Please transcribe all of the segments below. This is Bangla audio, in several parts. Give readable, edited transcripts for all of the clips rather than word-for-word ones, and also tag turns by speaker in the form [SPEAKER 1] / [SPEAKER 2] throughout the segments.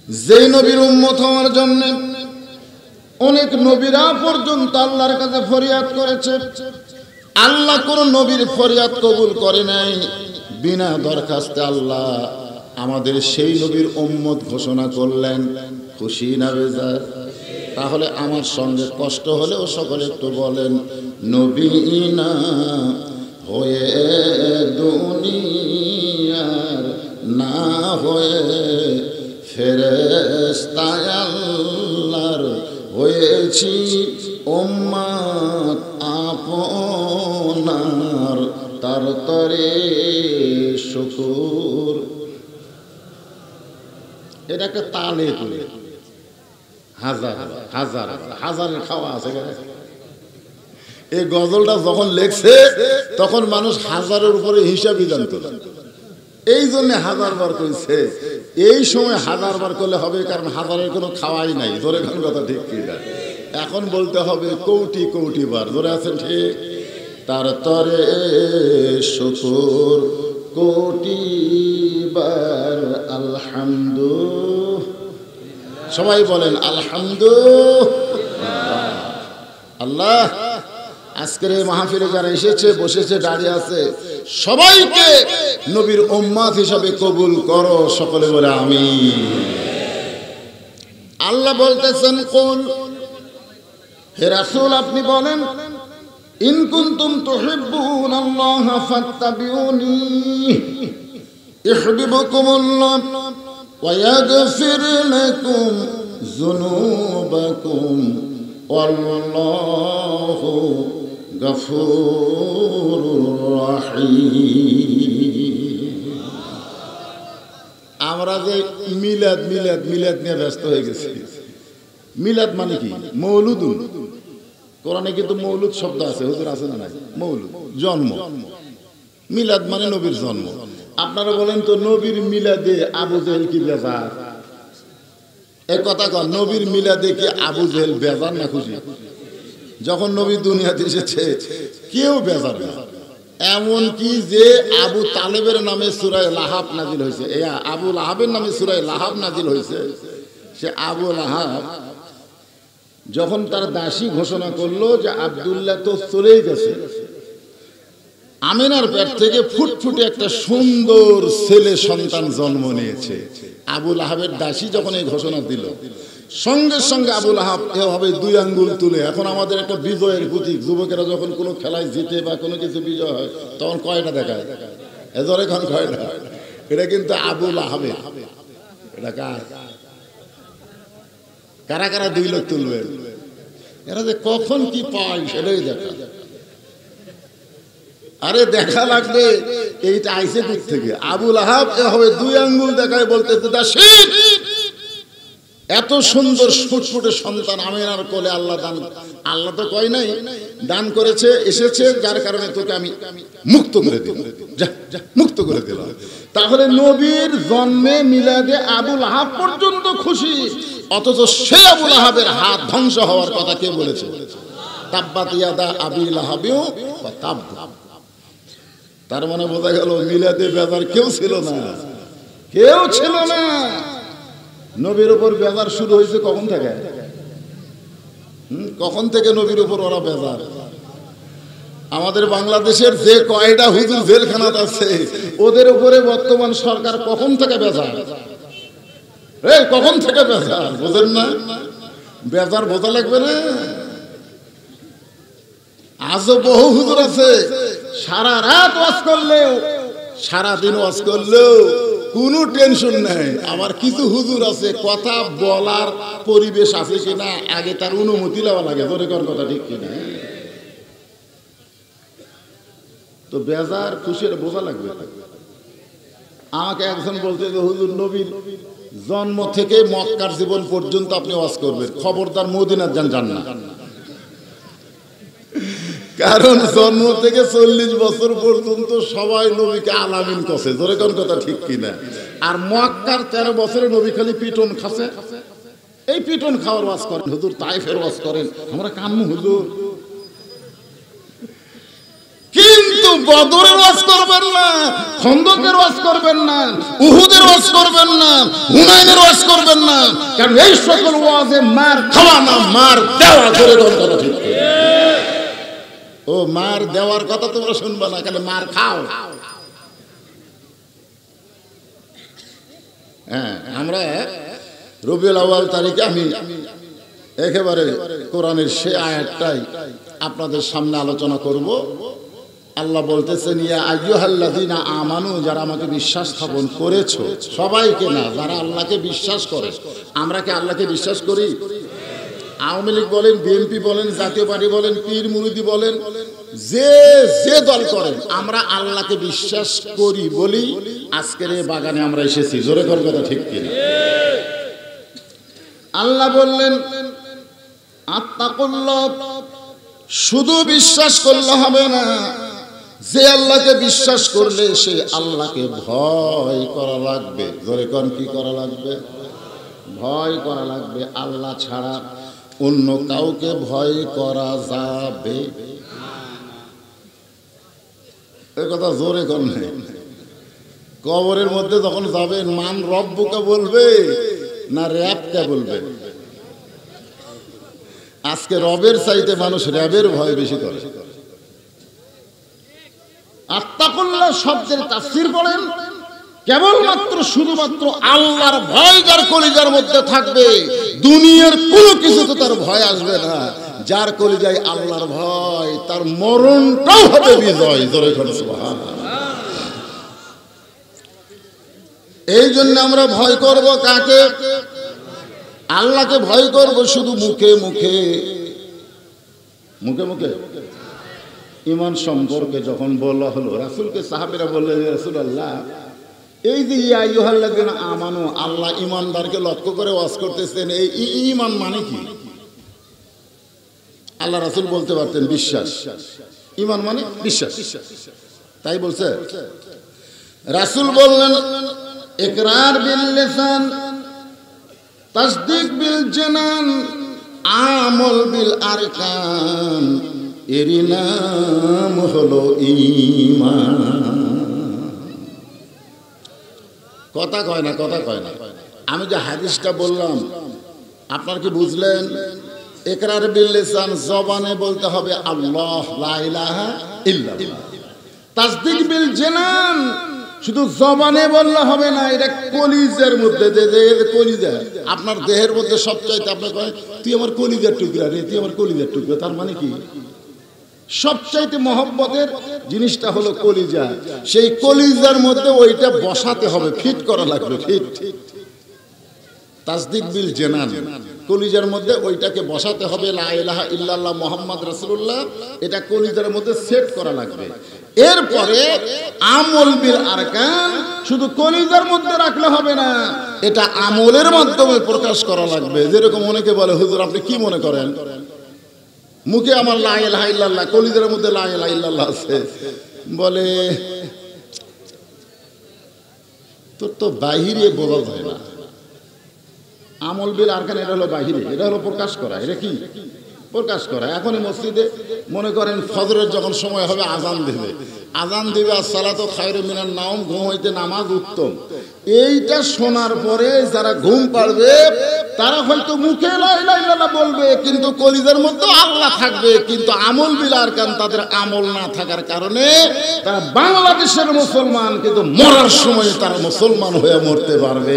[SPEAKER 1] যেই নবীর উম্মত হওয়ার জন্য অনেক নবীরা পর্যন্ত আল্লাহর কাছে ফরিয়াদ করেছে, আল্লাহ কোন নবীর ফরিয়াদ কবুল করে নাই। বিনা দরখাস্তে আল্লাহ আমাদের সেই নবীর উম্মত ঘোষণা করলেন। খুশি না বেজার? তাহলে আমার সঙ্গে কষ্ট হলেও সকলে একটু বলেন, নবী না হয়ে দুনিয়ার না হয়ে ফেরেশতা আল্লাহর হয়েছি উম্মত আপনার, তার তরে শুকুর। এটা একটা তালে তুলে হাজার হাজার হাজারের খাওয়া আছে। এই গজলটা যখন লেখছে তখন মানুষ হাজারের উপরে হিসাবই জানত না, এই জন্য হাজার বার করেছে। এই সময় হাজার বার করলে হবে, কারণ হাজারের কোনো খাওয়াই নাই। ধরে কোন কথা ঠিক কি না? এখন বলতে হবে কোটি কোটি বার। ধরে আছেন ঠিক? তার তরে শুকুর কোটি বার আলহামদুলিল্লাহ। সবাই বলেন আলহামদুলিল্লাহ। আল্লাহ আজকের এই মাহফিলে যারা এসেছে, বসেছে, দাঁড়িয়ে আছে, সবাইকে নবীর উম্মত হিসাবে কবুল করো। সকলে বলে আমিন। আল্লাহ বলতেছেন, কুল, হে রাসূল আপনি বলেন, ইন কুনতুম তুহিব্বুনাল্লাহ ফাত্তাবিউনি ইউহিব্বুকুমুল্লাহ ওয়া ইয়াগফির লাকুম যুনুবাকুম ওয়াল্লাহু গফুরুর রহিম। আমরা যে মিলাদ মিলাদ মিলাদ নিয়ে ব্যস্ত হয়ে গেছি। মিলাদ মানে কি? মৌলুদুন। কোরআনে কিন্তু মৌলুদ শব্দ আছে, হুজুর আছে না নাই? মৌলুদ জন্ম, মিলাদ মানে নবীর জন্ম। আপনারা বলেন তো, নবীর মিলাদে আবু জেহেল কি বেজার? এই কথা কন, নবীর মিলাদে কি আবু জেহেল বেজার না খুশি? যখন নবী দুনিয়াতে এসেছে কেউ বেজার না। এমন কি যে আবু তালেবের নামে সূরা লাহাব নাজিল হয়েছে, এই আবু লাহাবের নামে সূরা লাহাব নাজিল হয়েছে। সে আবু লাহাব যখন তার দাসী ঘোষণা করলো যে আব্দুল্লাহ তো চলেই গেছে, আমিনার পেট থেকে ফুটফুটে একটা সুন্দর ছেলে সন্তান জন্ম নিয়েছে। আবু লাহাবের দাসী যখন এই ঘোষণা দিল, সঙ্গে সঙ্গে আবু লাহাব এভাবে দুই আঙ্গুল তুলে, এখন আমাদের একটা বিজয়ের প্রতীক, যুবকেরা যখন কোনো খেলায় জিতে বা কোনো কিছু বিজয় হয় তখন কয়টা দেখায়? এজরে এখন কয়টা? এটা কিন্তু আবু লাহাবে। এটা কার? কারা কারা দুই লোক তুলবে? এরা যে কখন কি পায় সেটাই দেখা। আরে দেখা লাগবে এইটা আইসে দূর থেকে। আবু লাহাব এভাবে দুই আঙ্গুল দেখায় বলতেছে, দাসী এত সুন্দর ফুটফুটে সন্তান আমিনার কোলে আল্লাহ দান, আল্লাহ তো কয় নাই, দান করেছে, এসেছে, যার কারণে তোকে আমি মুক্ত করে দিলাম, যা যা মুক্ত করে দিলাম। তাহলে নবীর জন্মে মিলাদে আবু লাহাব পর্যন্ত খুশি, অথচ সেই আবু লাহাবের হাত ধ্বংস হওয়ার কথা কে বলেছে? তাব্বাত ইয়াদা আবি লাহাবিও ওয়া তাব। তার মানে বোঝা গেল মিলাদে বেজার কেউ ছিল না, কেউ ছিল না। নবীর উপর বেজার শুরু হয়েছে কখন থেকে? কখন থেকে নবীর উপর ওরা বেজার? আমাদের বাংলাদেশের যে কয়টা হুজুর জেলখানাত আছে ওদের উপরে বর্তমান সরকার কখন থেকে বেজার? এই কখন থেকে বেজার বোঝেন না? বেজার বোঝা লাগবে না। আজও বহু হুজুর আছে সারা রাত ওয়াজ করলেও, সারাদিন ওয়াজ করলেও কোনো টেনশন নাই। আবার কিছু হুজুর আছে কথা বলার পরিবেশ আছে কিনা আগে তার অনুমতি নেওয়া লাগে। ধরে কর কথা ঠিক কিনা? তো বেজার খুশির বোঝা লাগবে। আমাকে একজন বলতে যে হুজুর নবীর জন্ম থেকে মক্কার জীবন পর্যন্ত আপনি ওয়াজ করবেন, খবরদার মদিনার যান না। কারণ জন্ম থেকে 40 বছর পর্যন্ত সবাই নবীকে আলামিন করছে। ধরে কোন কথা ঠিক কিনা? আর মক্কার 13 বছরে নবী খালি পিটন খাচ্ছে। এই পিটন খাওয়ার ওয়াজ করেন হুজুর, তাইফের ওয়াজ করেন, আমরা কান্নু হুজুর। কিন্তু বদরের ওয়াজ করবেন না, খন্দকের ওয়াজ করবেন না, উহুদের ওয়াজ করবেন না, হুনাইনের ওয়াজ করবেন না, কারণ এই সকল ওয়াজে মার খাওয়া না, মার দেওয়া। জোরে কথা ঠিক। ও মার দেওয়ার কথা তোমরা শুনবা না, কেন মার খাও। হ্যাঁ, আমরা রবিউল আউয়াল তারিখে আমি একেবারে কোরআনের সে আয়াতটাই আপনাদের সামনে আলোচনা করব। আল্লাহ বলতেছেন, ইয়া আইয়ুহাল্লাযীনা আমানু, যারা আমাকে বিশ্বাস স্থাপন করেছো, সবাইকে না, যারা আল্লাহকে বিশ্বাস করে। আমরা কি আল্লাহকে বিশ্বাস করি? আওয়ামী লীগ বলেন, বিএনপি বলেন, জাতীয় পার্টি বলেন, পীর মুরিদি বলেন, যে যে দল করেন, আমরা আল্লাহকে বিশ্বাস করি বলি আজকের এই বাগানে আমরা এসেছি। জোরে কর কথা ঠিক কিনা? আল্লাহ বললেন, আত্তাকুল্লাহ, শুধু বিশ্বাস করলে হবে না, যে আল্লাহকে বিশ্বাস করলে সে আল্লাহকে ভয় করা লাগবে। জোরে কোন কি করা লাগবে? ভয় করা লাগবে। আল্লাহ ছাড়া অন্য কাউকে ভয় করা যাবে? এই কথা জোরে কোন নেই। কবরের মধ্যে যখন যাবেন, মান রব্বুকে বলবে না র‍্যাবকে বলবে? আজকে রবের চাইতে মানুষ র‍্যাবের ভয় বেশি করে। আত্তাকুল্লাহ শব্দের তাফসীর করেন কেবলমাত্র শুধুমাত্র আল্লাহর ভয় যার কলিজার মধ্যে থাকবে, দুনিয়ার কোনো কিছুতে তার ভয় আসবে না। যার কলিজায় আল্লাহর ভয়, তার মরণটাও হবে বিজয়। জোরে করে সুবহানাল্লাহ। এই জন্য আমরা ভয় করব কাকে? আল্লাহকে ভয় করব শুধু মুখে মুখে। মুখে মুখে ঈমান সম্পর্কে যখন বলা হলো, রাসূলকে সাহাবীরা বললেন, রাসূলুল্লাহ, এই যে ইয়া আইয়ুহাল্লাযীনা আমানু, আল্লাহ ঈমানদারকে লক্ষ্য করে ওয়াজ করতেছেন, এই ঈমান মানে কি? আল্লাহ রাসূল বলতে পারতেন বিশ্বাস। ঈমান মানে বিশ্বাস, তাই বলছে। রাসূল বললেন, ইকরার বিল লিসান, তাসদীক বিল জানান, আমল বিল আরকান, এরই নাম হলো ঈমান। কথা কয় না, কথা কয় না। আমি যে হাদিসটা বললাম, আপনার কি বুঝলেন? ইকরার বিল লিসান, জবানে বলতে হবে আল্লাহ লা ইলাহা ইল্লাল্লাহ। তাসদীক বিল জানান, শুধু জবানে বললে হবে না, এটা কলিজার মধ্যে, কলিজা আপনার দেহের মধ্যে সবচাইতে, আপনার কয় তুই আমার কলিজার টুকরা রে, তুই আমার কলিজার টুকরা, তার মানে কি? সবচাইতে মহব্বতের জিনিসটা হলো কলিজা। সেই কলিজার মধ্যে ওইটা বসাতে হবে, ফিট করা লাগবে, ফিট। তাসদীক বিল জানান, কলিজার মধ্যে ওইটাকে বসাতে হবে, লা ইলাহা ইল্লাল্লাহ মুহাম্মদ রাসূলুল্লাহ, এটা কলিজার মধ্যে সেট করা লাগবে। এরপরে আমল বিল আরকান, শুধু কলিজার মধ্যে রাখলে হবে না, এটা আমলের মাধ্যমে প্রকাশ করা লাগবে। যেরকম অনেকে বলে, হুজুর আপনি কি মনে করেন, মুখে আমার লা ইলাহা ইল্লাল্লাহ, কলিজার মধ্যে লা ইলাহা ইল্লাল্লাহ আছে, বলে তোর তো বাহিরে বোঝা যায় না। আমল বিল আরকান এটা হলো বাহিরে, এটা হলো প্রকাশ করা। এটা কি প্রকাশ করা? এখনই মসজিদে মনে করেন ফজরের যখন সময় হবে, আজান দেবে, আজান দিবে, আসসালাতু খায়রুম মিনান নাওম, ঘুম হইতে নামাজ উত্তম। এইটা শোনার পরে যারা ঘুম পাড়বে, তারা হয়তো মুখে লা ইলাহা ইল্লাল্লাহ বলবে, কিন্তু কলিজার মধ্যে আল্লাহ থাকবে। কিন্তু আমল বিল আরকান, তাদের আমল না থাকার কারণে তারা বাংলাদেশের মুসলমান, কিন্তু মরার সময় তারা মুসলমান হয়ে মরতে পারবে।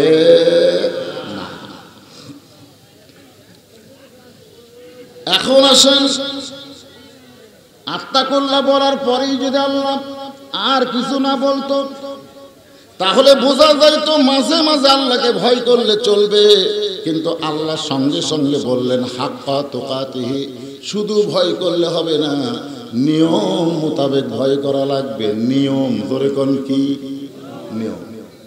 [SPEAKER 1] এখন আসেন, আত্তাকুল্লাহ বলার পরেই যদি আল্লাহ আর কিছু না বলতো, তাহলে বোঝা যাইতো মাঝে মাঝে আল্লাহকে ভয় করলে চলবে। কিন্তু আল্লাহ সঙ্গে সঙ্গে বললেন, হাক্কা তুকাতিহি, শুধু ভয় করলে হবে না, নিয়ম মোতাবেক ভয় করা লাগবে। নিয়ম, ধরে কোন কি নিয়ম?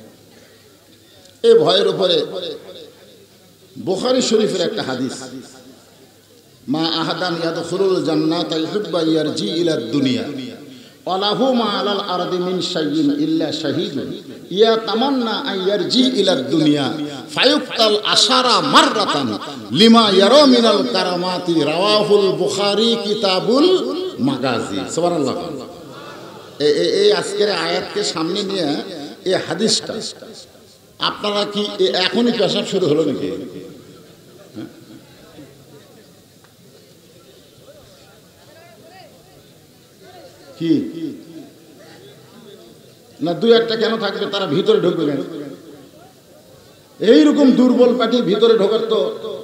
[SPEAKER 1] এই ভয়ের উপরে বুখারী শরীফের একটা হাদিস, মা আহাদান ইয়াদখুলুল জান্নাতা ইউহিব্বু ইয়ারজি ইলা দুনিয়া ওয়ালাহু মা আলাল আরদি মিন শাইইন ইল্লা শাহীদুন ইয়াতামান্না আন ইয়ারজি ইলা দুনিয়া ফায়ুক্তাল আশারা মাররাতান লিমা ইয়ারা মিনাল কারামাতি। রাওয়াহুল বুখারী কিতাবুল মাগাজি। সুবহানাল্লাহ। এই আজকের আয়াতকে সামনে নিয়ে এই হাদিসটা আপনারা কি এখনই পেশাব শুরু হলো নাকি? কি না, দুই একটা কেন থাকবে, তারা ভিতরে ঢুকবে কেন? এইরকম দুর্বল পার্টি ভিতরে ঢোকার তো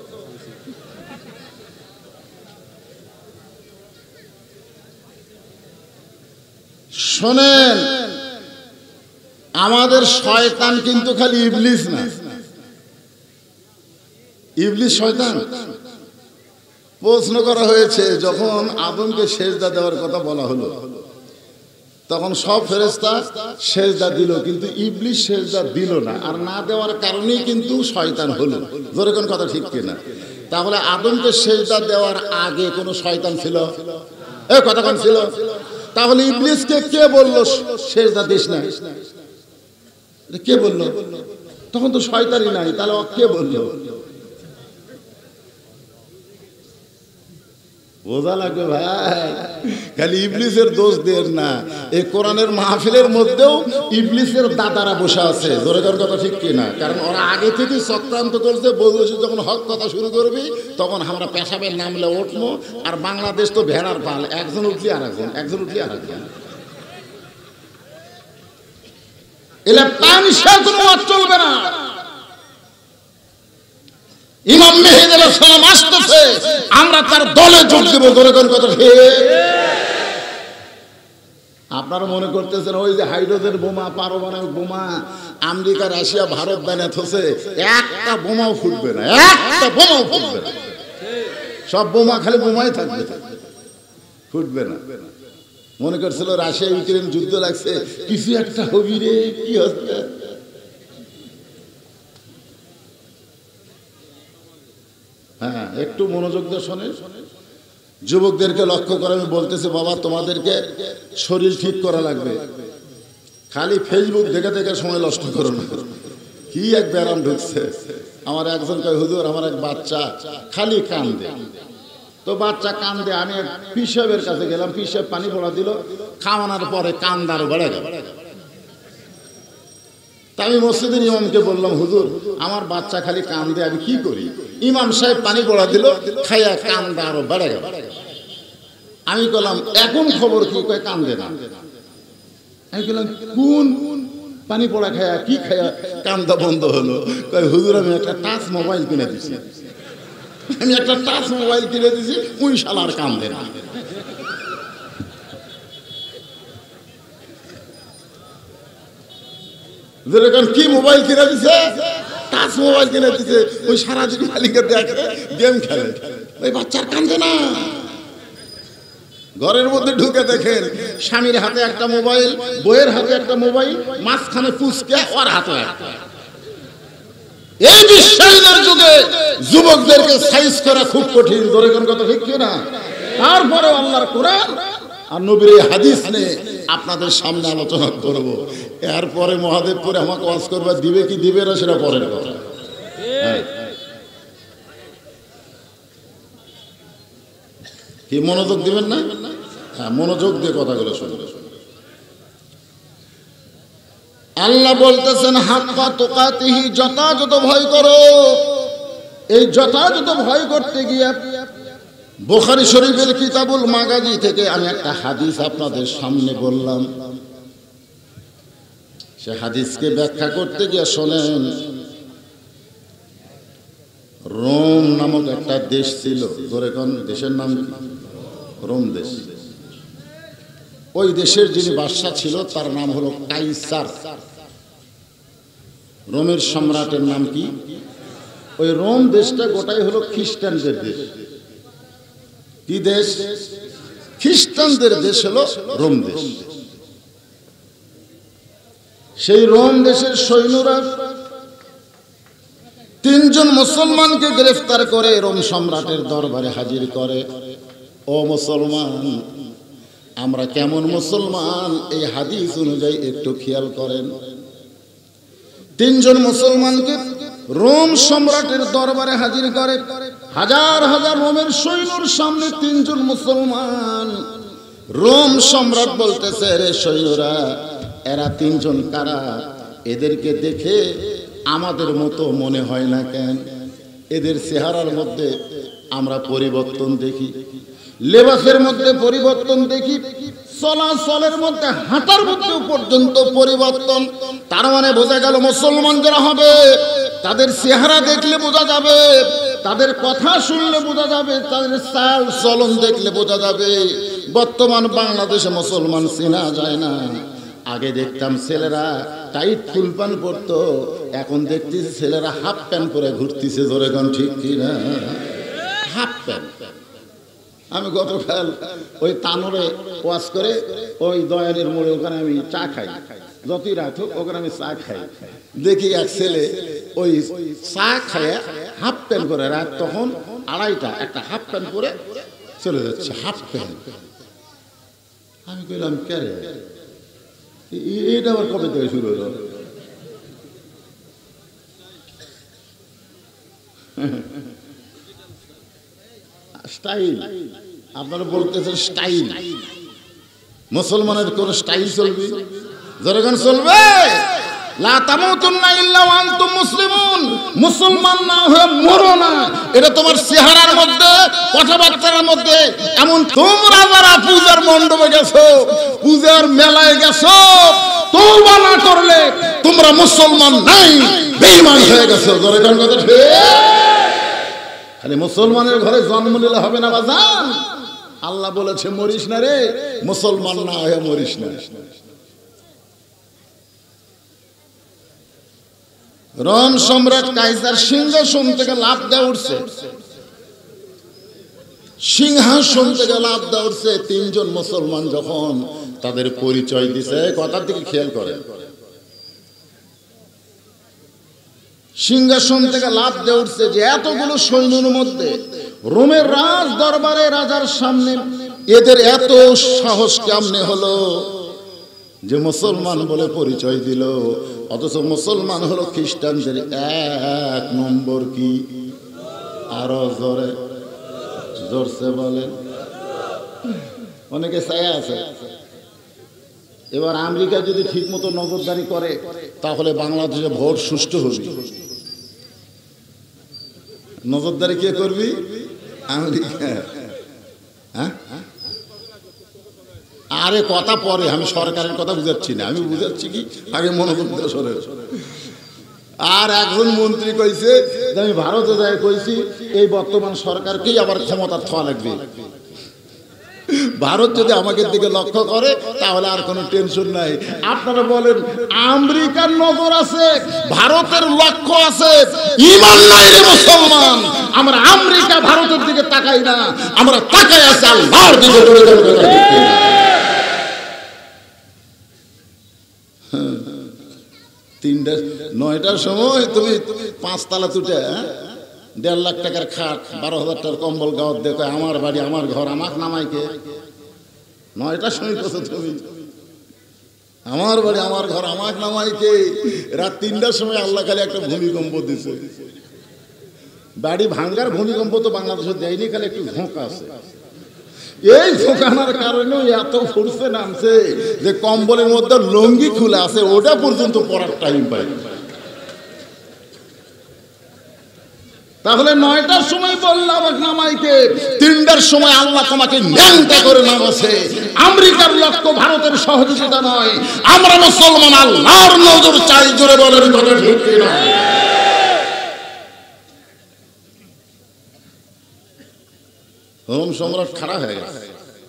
[SPEAKER 1] শোনেন, আমাদের শয়তান কিন্তু খালি ইবলিস না, ইবলিস শয়তান। প্রশ্ন করা হয়েছে যখন আদমকে সেজদা দেওয়ার কথা বলা হলো, তখন সব ফেরেশতা সেজদা দিল, কিন্তু ইবলিস সেজদা দিল না। আর না দেওয়ার কারণেই কিন্তু শয়তান হলো। জোরে কোন কথা ঠিক কিনা? তাহলে আদমকে সেজদা দেওয়ার আগে কোনো শয়তান ছিল? এ কথা কোন ছিল? তাহলে ইবলিসকে কে বলল সেজদা দিস না? কে বলল? তখন তো শয়তানই নাই, তাহলে কে বলল? বোঝা লাগবে ভাই, খালি ইবলিসের দোষ দেন না। এই কোরআনের মাহফিলের মধ্যেও ইবলিসের দাদারা বসে আছে। জোরে জোর কথা ঠিক কিনা? কারণ ওরা আগে থেকে চক্রান্ত করছে, বলছে যখন হক কথা শুরু করবি তখন আমরা পেশাবের নামলে উঠবো। আর বাংলাদেশ তো ভেড়ার পাল, একজন উঠলি আর একজন, একজন উঠলি আর একজন। এলে তামসার কোনো ওয়াজ চলবে না। ইমাম মেহেদী আলাইহিস সালাম আসতেছে, আমরা তার দলে যোগ দেব। জোরে কোন কথা ঠিক? আপনারা মনে করতেছেন ওই যে হাইড্রোজেন বোমা, পারমাণবিক বোমা আমেরিকা, রাশিয়া, ভারত বানাত হচ্ছে, একটা বোমাও ফুটবে না, একটা বোমাও ফুটবে না। সব বোমা খালি বোমাই থাকবে, ফুটবে না। মনে করছিল রাশিয়া ইউক্রেন যুদ্ধ লাগছে, কিছু একটা হবি রে, কি হচ্ছে? হ্যাঁ, একটু মনোযোগ দিয়ে শোনে। যুবকদেরকে লক্ষ্য করে আমি বলতেছি, বাবা তোমাদেরকে শরীর ঠিক করা লাগবে। খালি ফেসবুক দেখে দেখে সময় নষ্ট করো না। কি এক ব্যারাম ঢুকছে। আমার একজন কয়, হুজুর আমার এক বাচ্চা খালি কান্দে। তো বাচ্চা কান্দে, আমি এক পিসাবের কাছে গেলাম, পিসাব পানি পড়া দিল, খাওয়ানোর পরে কান্দার বেড়ে গেল। তা আমি মসজিদের ইমামকে বললাম, হুজুর আমার বাচ্চা খালি কান্দে, আমি কি করি? ইমাম সাহেব পানি পড়া দিল, খাইয়া কান্দা আরো বেড়ে গেল। আমি বললাম এখন খবর কি? কয় কান্দে না। আমি বললাম কোন পানি পড়া খায়া কি খায়া কান্দা বন্ধ হলো? কয় হুজুর আমি একটা টাচ মোবাইল কিনে দিছি, আমি একটা টাচ মোবাইল কিনে দিছি, ওই শালার কান্দে না। কি মোবাইল কিনে দিছে? টাচ মোবাইল কিনে দিছে। ওই সারাদিন মালিকের দেখে গেম খেলে, ওই বাচ্চার কান্দে না। ঘরের মধ্যে ঢুকে দেখেন স্বামীর হাতে একটা মোবাইল, বইয়ের হাতে একটা মোবাইল, মাঝখানে ফুসকে ওর হাতে একটা। এই বিশ্বাসের যুগে যুবকদেরকে সাইজ করা খুব কঠিন। ধরে কোন কথা ঠিক কিনা? তারপরে আল্লাহর কোরআন আর নবীর এই হাদিস নিয়ে আপনাদের সামনে আলোচনা করব। এরপরে মহাদেবপুরে আমাকে ওয়াজ করবে, দিবে কি দিবে না সেটা পরের কথা। কি মনোযোগ দিবেন না? হ্যাঁ, মনোযোগ দিয়ে কথাগুলো শুনবে। আল্লাহ বলতেছেন হাক্কা তুকাতিহি, যথাযথ ভয় করো। এই যথাযথ ভয় করতে গিয়ে বুখারী শরীফের কিতাবুল মাগাজি থেকে আমি একটা হাদিস আপনাদের সামনে বললাম। সে হাদিসকে ব্যাখ্যা করতে গিয়ে শোনেন, রোম নামক একটা দেশ ছিল। ধরে কোন দেশের নাম? রোম দেশ। ওই দেশের যিনি বাদশা ছিল তার নাম হলো কাইসার। রোমের সম্রাটের নাম কি? ওই রোম দেশটা গোটাই হলো খ্রিস্টানদের দেশ। কি দেশ? খ্রিস্টানদের দেশ হলো রোম দেশ। সেই রোম দেশের সৈন্যরা তিনজন মুসলমানকে গ্রেফতার করে রোম সম্রাটের দরবারে হাজির করে। ও মুসলমান, আমরা কেমন মুসলমান এই হাদিস অনুযায়ী একটু খেয়াল করেন। তিনজন মুসলমানকে রোম সম্রাটের দরবারে হাজির করে। হাজার হাজার রোমের সৈন্যর সামনে তিনজন মুসলমান। রোম সম্রাট বলতেছে, রে সৈন্যরা, এরা তিনজন কারা? এদেরকে দেখে আমাদের মতো মনে হয় না কেন? এদের চেহারার মধ্যে আমরা পরিবর্তন দেখি, লেবাসের মধ্যে পরিবর্তন দেখি, চলাচলের মধ্যে হাঁটার মধ্যে পর্যন্ত পরিবর্তন। তার মানে বোঝা গেল মুসলমান যারা হবে তাদের চেহারা দেখলে বোঝা যাবে, তাদের কথা শুনলে বোঝা যাবে, তাদের চাল চলন দেখলে বোঝা যাবে। বর্তমান বাংলাদেশে মুসলমান চেনা যায় না। আগে দেখতাম ছেলেরা টাইট ফুল প্যান্ট পরতো, এখন দেখতেছি ছেলেরা হাফ প্যান্ট পরে ঘুরতেছে। জোরে গান ঠিক কিনা? Half pant. আমি গতকাল ওই তানোরে ওয়াজ করে ওই দয়ালের মোড়ে ওখানে আমি চা খাই, যতই রাত হোক ওখানে আমি চা খাই। দেখি এক ছেলে ওই চা খায় হাফ প্যান্ট পরে, রাত তখন 2:30, একটা হাফ প্যান্ট পরে চলে যাচ্ছে। Half pant. আমি কইলাম কে রে, এটা আবার কবে থেকে শুরু হলো? স্টাইল। আপনারা বলতেছেন স্টাইল। মুসলমানের কোন স্টাইল চলবে? জনগণ চলবে? লা তামুতুন্না ইল্লা ওয়া আনতুম মুসলিমুন। মুসলমান না হয়ে মরো না। এটা তোমার চেহারার মধ্যে, কথাবার্তার মধ্যে। এমন তোমরা যারা পূজার মণ্ডপে গেছো, পূজার মেলায় গেছো, তওবা না করলে তোমরা মুসলমান নাই, বেঈমান হয়ে গেছো। জনগণ কথা ঠিক? খালি মুসলমানের ঘরে জন্ম নিলে হবে না বাজান। আল্লাহ বলেছে মরিস না রে, মুসলমান না হয়ে মরিস না। রোম সম্রাট কাইসার সিংহাসন থেকে লাফ দিয়ে উঠছে, সিংহাসন থেকে লাফ দিয়ে উঠছে। 3 জন মুসলমান যখন তাদের পরিচয় দিছে, কথার দিকে খেয়াল করেন। সিংহাসন থেকে লাফ দিয়ে উঠছে যে এতগুলো সৈন্যের মধ্যে রোমের রাজ দরবারে রাজার সামনে এদের এত সাহস কেমনে হলো যে মুসলমান বলে পরিচয় দিল? অথচ মুসলমান হলো খ্রিস্টানদের 1 নম্বর। কি আরো জোরে জোরসে বলেন। অনেকে চাই আছে এবার আমেরিকা যদি ঠিক মতো নজরদারি করে তাহলে বাংলাদেশে ভোট সুষ্ঠু হবে। নজরদারি কে করবি? আমেরিকা। হ্যাঁ, আরে কথা পরে, আমি সরকারের কথা বুঝাচ্ছি না, আমি বুঝাচ্ছি কি আগে মনোযোগ দিয়ে সরে। আর একজন মন্ত্রী কইছে যে আমি ভারতে যাই কইছি এই বর্তমান সরকারকেই আবার ক্ষমতা থাকা লাগবে। ভারত যদি আমাকে দিকে লক্ষ্য করে তাহলে আর কোনো টেনশন নাই। আপনারা বলেন আমেরিকার নজর আছে, ভারতের লক্ষ্য আছে, ঈমান নাই রে মুসলমান। আমরা আমেরিকা ভারতের দিকে তাকাই না, আমরা তাকাই আছি আল্লাহর দিকে। 9টার সময় তুমি 5 তলা তুটে 1.5 লাখ টাকার খাট, 12,000 টাকার কম্বল গাওয়ার দেখো আমার বাড়ি আমার ঘর, আমাকে নামাইকে 9টার সময় কোথাও তুমি আমার বাড়ি আমার ঘর আমাকে নামাইকে। রাত 3টার সময় আল্লাহ খালি একটা ভূমিকম্প দিছে। বাড়ি ভাঙ্গার ভূমিকম্প তো বাংলাদেশে দেয়নি, খালি একটু ঝোঁকা আছে। এই ঝোঁকানোর কারণে এত ফুরসে নামছে যে কম্বলের মধ্যে লুঙ্গি খুলে আছে, ওটা পর্যন্ত পরার টাইম পাই। তাহলে 9টার সময় বললাম নামাইকে, 3টার সময় আল্লাহ তোমাকে ন্যাংটা করে নামাছে। আমেরিকার লক্ষ্য ভারতের সহযোগিতা নয়, আমরা মুসলমান আল্লাহর নজর চাই। জোরে বলেন কথা ঠিক কিনা? রোম সম্রাট খারাপ হয়ে গেছে,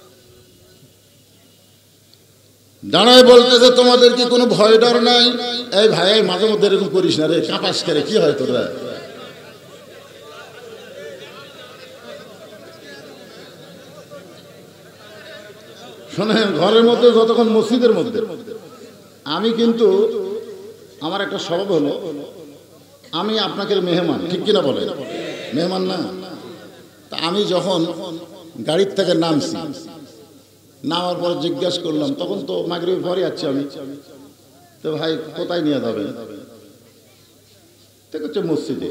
[SPEAKER 1] দাঁড়ায় বলতেছে তোমাদের কি কোনো ভয় ডর নাই? এই ভাই মাঝে মধ্যে এরকম করিস না রে, কাপাস করে কি হয় তোরা? শোনেন, ঘরের মধ্যে যতক্ষণ মসজিদের মধ্যে আমি কিন্তু আমার একটা স্বভাব হলো আমি আপনাকে মেহমান, ঠিক কিনা বলে? মেহমান না? তা আমি যখন গাড়ির থেকে নামছি, নামার পর জিজ্ঞাসা করলাম, তখন তো মাগরিবের পরে যাচ্ছি আমি, তো ভাই কোথায় নিয়ে যাবে? হচ্ছে মসজিদে।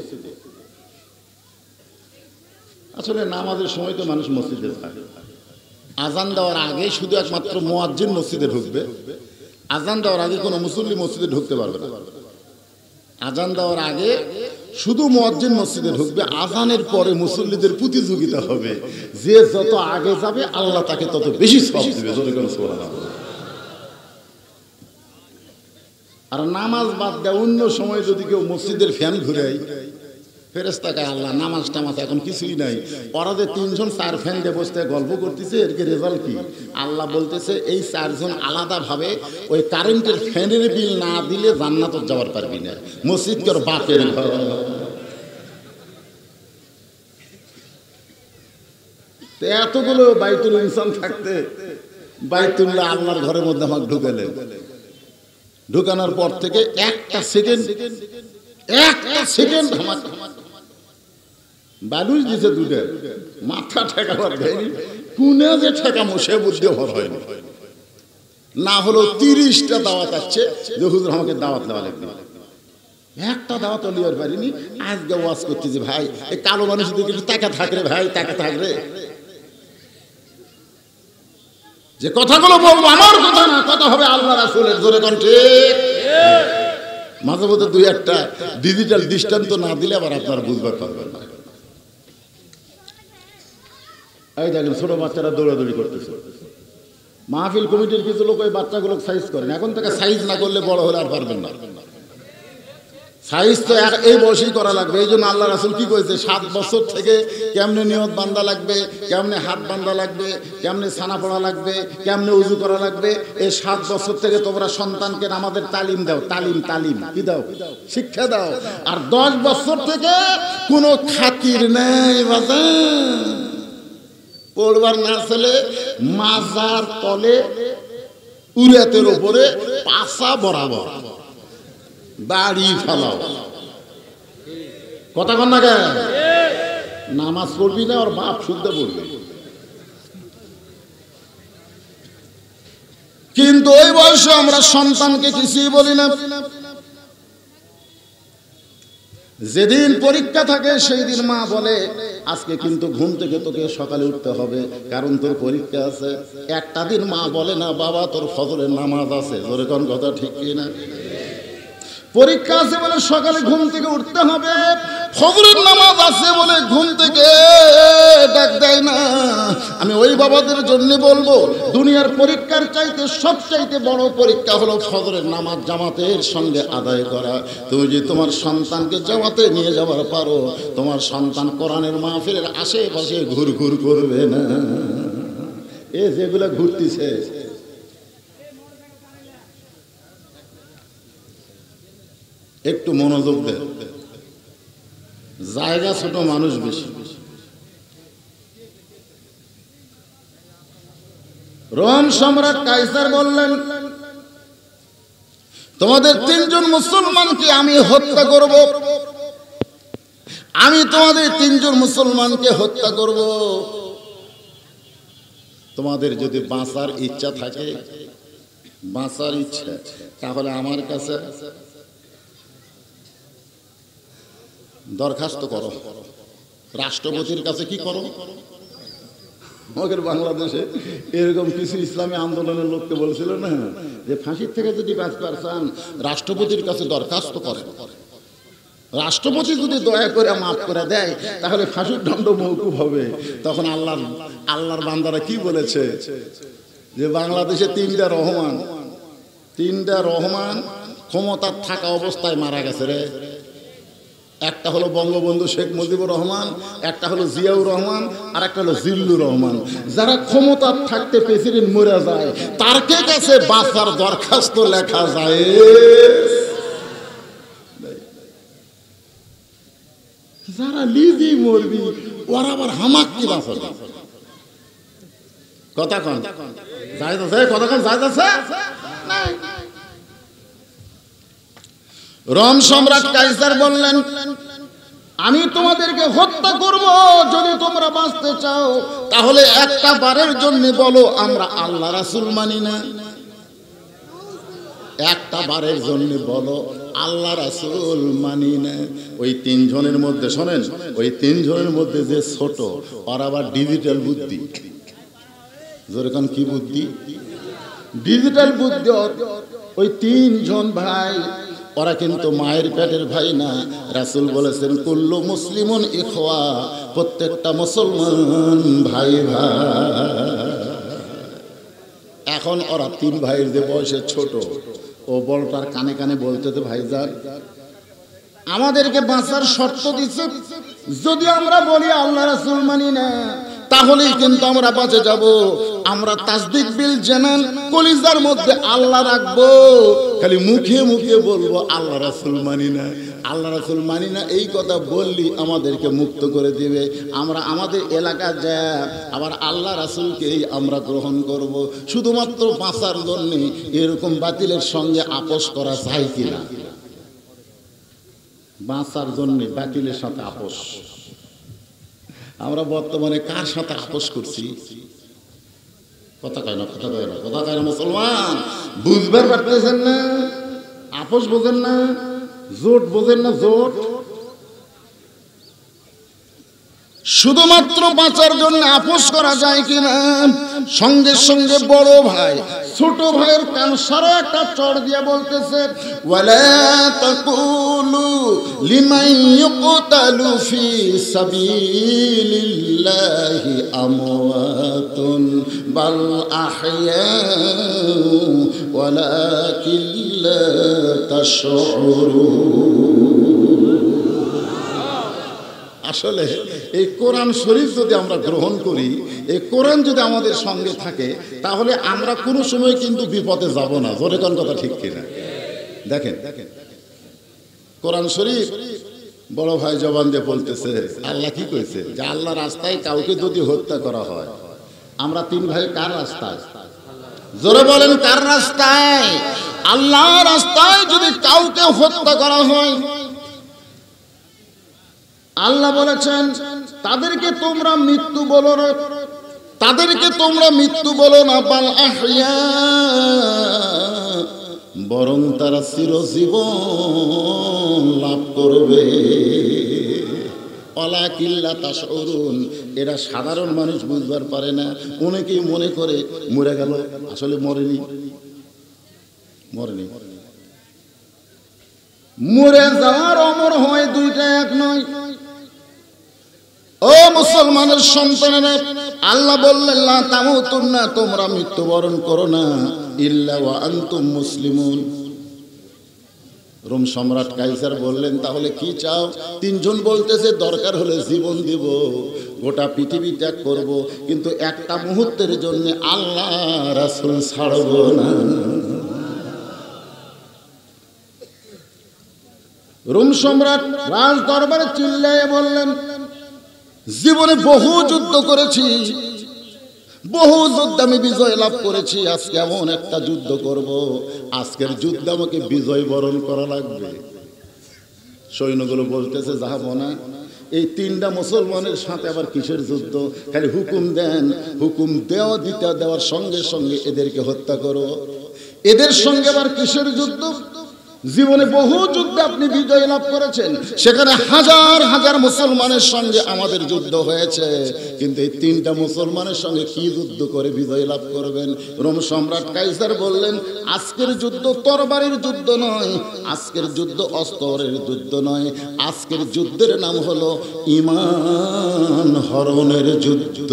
[SPEAKER 1] আসলে নামাজের সময় তো মানুষ মসজিদে থাকে। আজান দেওয়ার আগে শুধু একমাত্র মুয়াজ্জিন মসজিদে ঢুকবে, আজান দেওয়ার আগে কোনো মুসল্লি মসজিদে ঢুকতে পারবে না। আজান দেওয়ার আগে শুধু মুয়াজ্জিন মসজিদে ঢুকবে, আজানের পরে মুসল্লিদের প্রতিযোগিতা হবে, যে যত আগে যাবে আল্লাহ তাকে তত বেশি সওয়াব দিবে। জোরে করে সুবহানাল্লাহ। আর নামাজ বাদ দেওয়া অন্য সময় যদি কেউ মসজিদের ফ্যান ঘুরায়, ফেরেশতাকে আল্লাহ নামাজ টামাজ এখন কিছুই নাই, ওরা যে 3 জন 4 ফ্যান দিয়ে বসতে গল্প করতেছে, এর কি রেজাল্ট কি? আল্লাহ বলতেছে এই 4 জন আলাদা ভাবে ওই কারেন্টের ফ্যানের বিল না দিলে জান্নাতে যাওয়ার পারবি না। মসজিদ তোর বাপের ঘর। এতগুলো বাইতুল ইনসান থাকতে বাইতুল্লাহ আল্লাহর ঘরের মধ্যে আমাকে ঢুকালেন। ঢুকানোর পর থেকে একটা সেকেন্ড আমার বালুই দিছে দুটো, মাথা ঠেকাবার দেয়নি, কোনে যে ঠেকামো সে বুদ্ধি আমার হয়নি। না হলো 30টা দাওয়াত আছে যে হুজুর আমাকে দাওয়াত দেওয়া লাগবে, একটা দাওয়াত লিয়ার পারিনি। আজকে ওয়াজ করতেছি, ভাই এই কালো মানুষ দিকে টাকা থাকরে, ভাই টাকা থাকরে, যে কথাগুলো বলবো আমার কথা না, কথা হবে আল্লাহ রাসূলের। জোরে কোন ঠিক? মাঝে মধ্যে 2-1টা ডিজিটাল দৃষ্টান্ত না দিলে আবার আপনারা বুঝবার পারবেন না। এই দেখেন ছোট বাচ্চারা দৌড়াদৌড়ি করতেছে, মাহফিল কমিটির কিছু লোক ওই বাচ্চাগুলো সাইজ করেন, এখন থেকে সাইজ না করলে বড় হলে আর পারবেন না। সাইজ তো এই বয়সেই করা লাগবে। এই জন্য আল্লাহ রাসূল কি করেছে, 7 বছর থেকে কেমনে নিয়ত বান্ধা লাগবে, কেমনে হাত বান্ধা লাগবে, কেমনে ছানা পড়া লাগবে, কেমনে উজু করা লাগবে, এই 7 বছর থেকে তোমরা সন্তানকে আমাদের তালিম দাও। তালিম কি দাও? শিক্ষা দাও। আর 10 বছর থেকে কোনো খাতির নেই বাজান, পড়বার না ছেলে মাজার তলে উরাতের উপরে পাছা বরাবর বাড়ি ফেলাও। কথা কন না কেন? নামাজ পড়বি না, ওর বাপ শুদ্ধ পড়বে। কিন্তু ওই বয়সে আমরা সন্তানকে কিছুই বলি না। যেদিন পরীক্ষা থাকে সেই দিন মা বলে আজকে কিন্তু ঘুম থেকে তোকে সকালে উঠতে হবে, কারণ তোর পরীক্ষা আছে। একটা দিন মা বলে না বাবা তোর ফজরের নামাজ আছে। জোরে কোন কথা ঠিক কি না? পরীক্ষা আছে বলে সকালে ঘুম থেকে উঠতে হবে, ফজরের নামাজ আছে বলে ঘুম থেকে ডাক দেয় না। আমি ওই বাবাদের জন্য বলবো, দুনিয়ার পরীক্ষার চাইতে সবচাইতে বড় পরীক্ষা হলো ফজরের নামাজ জামাতের সঙ্গে আদায় করা। তুমি যদি তোমার সন্তানকে জামাতে নিয়ে যাবার পারো, তোমার সন্তান কোরআনের মাহফিলের আশেপাশে ঘুরঘুর করবে না। এ যেগুলা ঘুরতেছে, একটু মনোযোগ দেন, জায়গা ছোট, মানুষ বেশি। রোম সম্রাট কাইসার বললেন তোমাদের 3 জন মুসলমানকে আমি হত্যা করব, আমি তোমাদের 3 জন মুসলমানকে হত্যা করব। তোমাদের যদি বাঁচার ইচ্ছা থাকে, বাঁচার ইচ্ছা, তাহলে আমার কাছে দরখাস্ত করো, রাষ্ট্রপতির কাছে কি করো। আমাদের বাংলাদেশে এরকম কিছু ইসলামী আন্দোলনের লোককে বলছিল না যে ফাঁসির থেকে যদি বাঁচতে চান রাষ্ট্রপতির কাছে দরখাস্ত করে, রাষ্ট্রপতি যদি দয়া করে মাফ করে দেয় তাহলে ফাঁসির দণ্ড মওকুফ হবে। তখন আল্লাহর বান্দারা কি বলেছে যে বাংলাদেশে 3টা রহমান ক্ষমতার থাকা অবস্থায় মারা গেছে রে। একটা হলো বঙ্গবন্ধু শেখ মুজিবুর রহমান, একটা হলো জিয়াউর রহমান, আর একটা হলো জিল্লুর রহমান। যারা ক্ষমতার থাকতে প্রেসিডেন্ট মরে যায় তার কাছে বাঁচার দরখাস্ত লেখা যায়। যারা লিজি মরবি ওরা আবার হামাক কি বাঁচাবে? কথা কন যাইতেছে, কথা কন যাইতেছে। রোম সম্রাট কাইসার বললেন আমি তোমাদেরকে হত্যা করব, যদি তোমরা বাঁচতে চাও তাহলে একটা বারের জন্য বলো আমরা আল্লাহ রাসূল মানি না। একটা বারের জন্য বলো আল্লাহ রাসূল মানি না। ওই 3 জনের মধ্যে শোনেন, ওই 3 জনের মধ্যে যে ছোট আর আবার ডিজিটাল বুদ্ধি। যেরকম কি বুদ্ধি? ডিজিটাল বুদ্ধি। ওই 3 জন ভাই ওরা কিন্তু মায়ের পেটের ভাই না। রাসূল বলেছেন কুল্লু মুসলিমুন ইখওয়া, প্রত্যেকটা মুসলমান ভাই ভাই। এখন ওরা তিন ভাইয়ের যে বয়সে ছোট, ও বড়টার কানে কানে বলতেছে ভাইজান আমাদেরকে বাঁচার শর্ত দিচ্ছে, যদি আমরা বলি আল্লাহ রাসূল মানি না তাহলেই কিন্তু আমরা বাঁচে যাব। আমরা তাসদিক বিল জানান, কলিজার মধ্যে আল্লাহ রাখবো, খালি মুখে মুখে বলবো আল্লাহ রাসূল মানি না, আল্লাহ রাসূল মানি না। এই কথা বললি আমাদেরকে মুক্ত করে দিবে। আমরা আমাদের এলাকা যা আবার আল্লাহ রাসূলকেই আমরা গ্রহণ করব। শুধুমাত্র বাঁচার জন্য এরকম বাতিলের সঙ্গে আপোষ করা যায় কিনা? বাঁচার জন্য বাতিলের সাথে আপোষ। আমরা বর্তমানে কার সাথে আপোষ করছি? কথা কয় না, কথা কয় না, কথা কয় না। মুসলমান বুঝবার পারতেছেন না, আপোষ বোঝেন না, জোট বোঝেন না, জোট। শুধুমাত্র বাঁচার জন্য আপোষ করা যায় কিনা? সঙ্গে সঙ্গে বড় ভাই ছোট ভাইয়ের কান সারা একটা চড় দিয়ে বলতেছে ওয়ালা তাকুলু লিমান ইউকতালু ফি সাবিলিল্লাহি আমওয়াতুন বাল আহইয়াউ ওয়ালাকিন লা তাশউরুন। আসলে এই কোরআন শরীফ যদি আমরা গ্রহণ করি, এই কোরআন যদি আমাদের সঙ্গে থাকে, তাহলে আমরা কোনো সময় কিন্তু বিপদে যাব না। জোরে কোন কথা ঠিক কিনা? দেখেন কোরআন শরীফ বড় ভাই জবান দিয়ে বলতেছে, আল্লাহ কি কইছে যে আল্লাহ রাস্তায় কাউকে যদি হত্যা করা হয়, আমরা তিন ভাই কার রাস্তায়? জোরে বলেন কার রাস্তায়? আল্লাহ রাস্তায় যদি কাউকে হত্যা করা হয়, আল্লাহ বলেছেন তাদেরকে তোমরা মৃত্যু বলো না, তাদেরকে তোমরা মৃত্যু বলো না, বাল আহইয়া, বরং তারা চিরজীবন লাভ করবে। ওয়ালাকিন লা তাশউরুন, এরা সাধারণ মানুষ বুঝবার পারে না। অনেকেই মনে করে মরে গেল, আসলে মরেনি, মরেনি। মরে যাওয়ার অমর হয় দুইটা এক নয়। ও মুসলমানের সন্তানেরা, আল্লাহ বললেন লা তামুতুন্না, তোমরা মৃত্যুবরণ করো না ইল্লা ওয়া আনতুম মুসলিমুন। রোম সম্রাট কাইসার বললেন তাহলে কি চাও? তিনজন বলতেছে দরকার হলে জীবন দিব, গোটা পৃথিবী ত্যাগ করব, কিন্তু একটা মুহূর্তের জন্য আল্লাহ রাসূল ছাড়ব না। রোম সম্রাট রাজ দরবারে চিল্লায়ে বললেন জীবনে বহু যুদ্ধ করেছি, বহু যুদ্ধ আমি বিজয় লাভ করেছি, আজকে এমন একটা যুদ্ধ করব, আজকের যুদ্ধে আমাকে বিজয় বরণ করা লাগবে। সৈন্যগুলো বলতেছে যাবো না। এই তিনটা মুসলমানের সাথে আবার কিসের যুদ্ধ? খালি হুকুম দেন, হুকুম দেওয়ার সঙ্গে সঙ্গে এদেরকে হত্যা করো। এদের সঙ্গে আবার কিসের যুদ্ধ? জীবনে বহু যুদ্ধে আপনি বিজয় লাভ করেছেন, সেখানে হাজার হাজার মুসলমানের সঙ্গে আমাদের যুদ্ধ হয়েছে, কিন্তু এই তিনটা মুসলমানের সঙ্গে কি যুদ্ধ করে বিজয় লাভ করবেন? রোম সম্রাট কাইসার বললেন আজকের যুদ্ধ তরবারির যুদ্ধ নয়, আজকের যুদ্ধ অস্ত্রের যুদ্ধ নয়, আজকের যুদ্ধের নাম হলো ঈমান হরণের যুদ্ধ।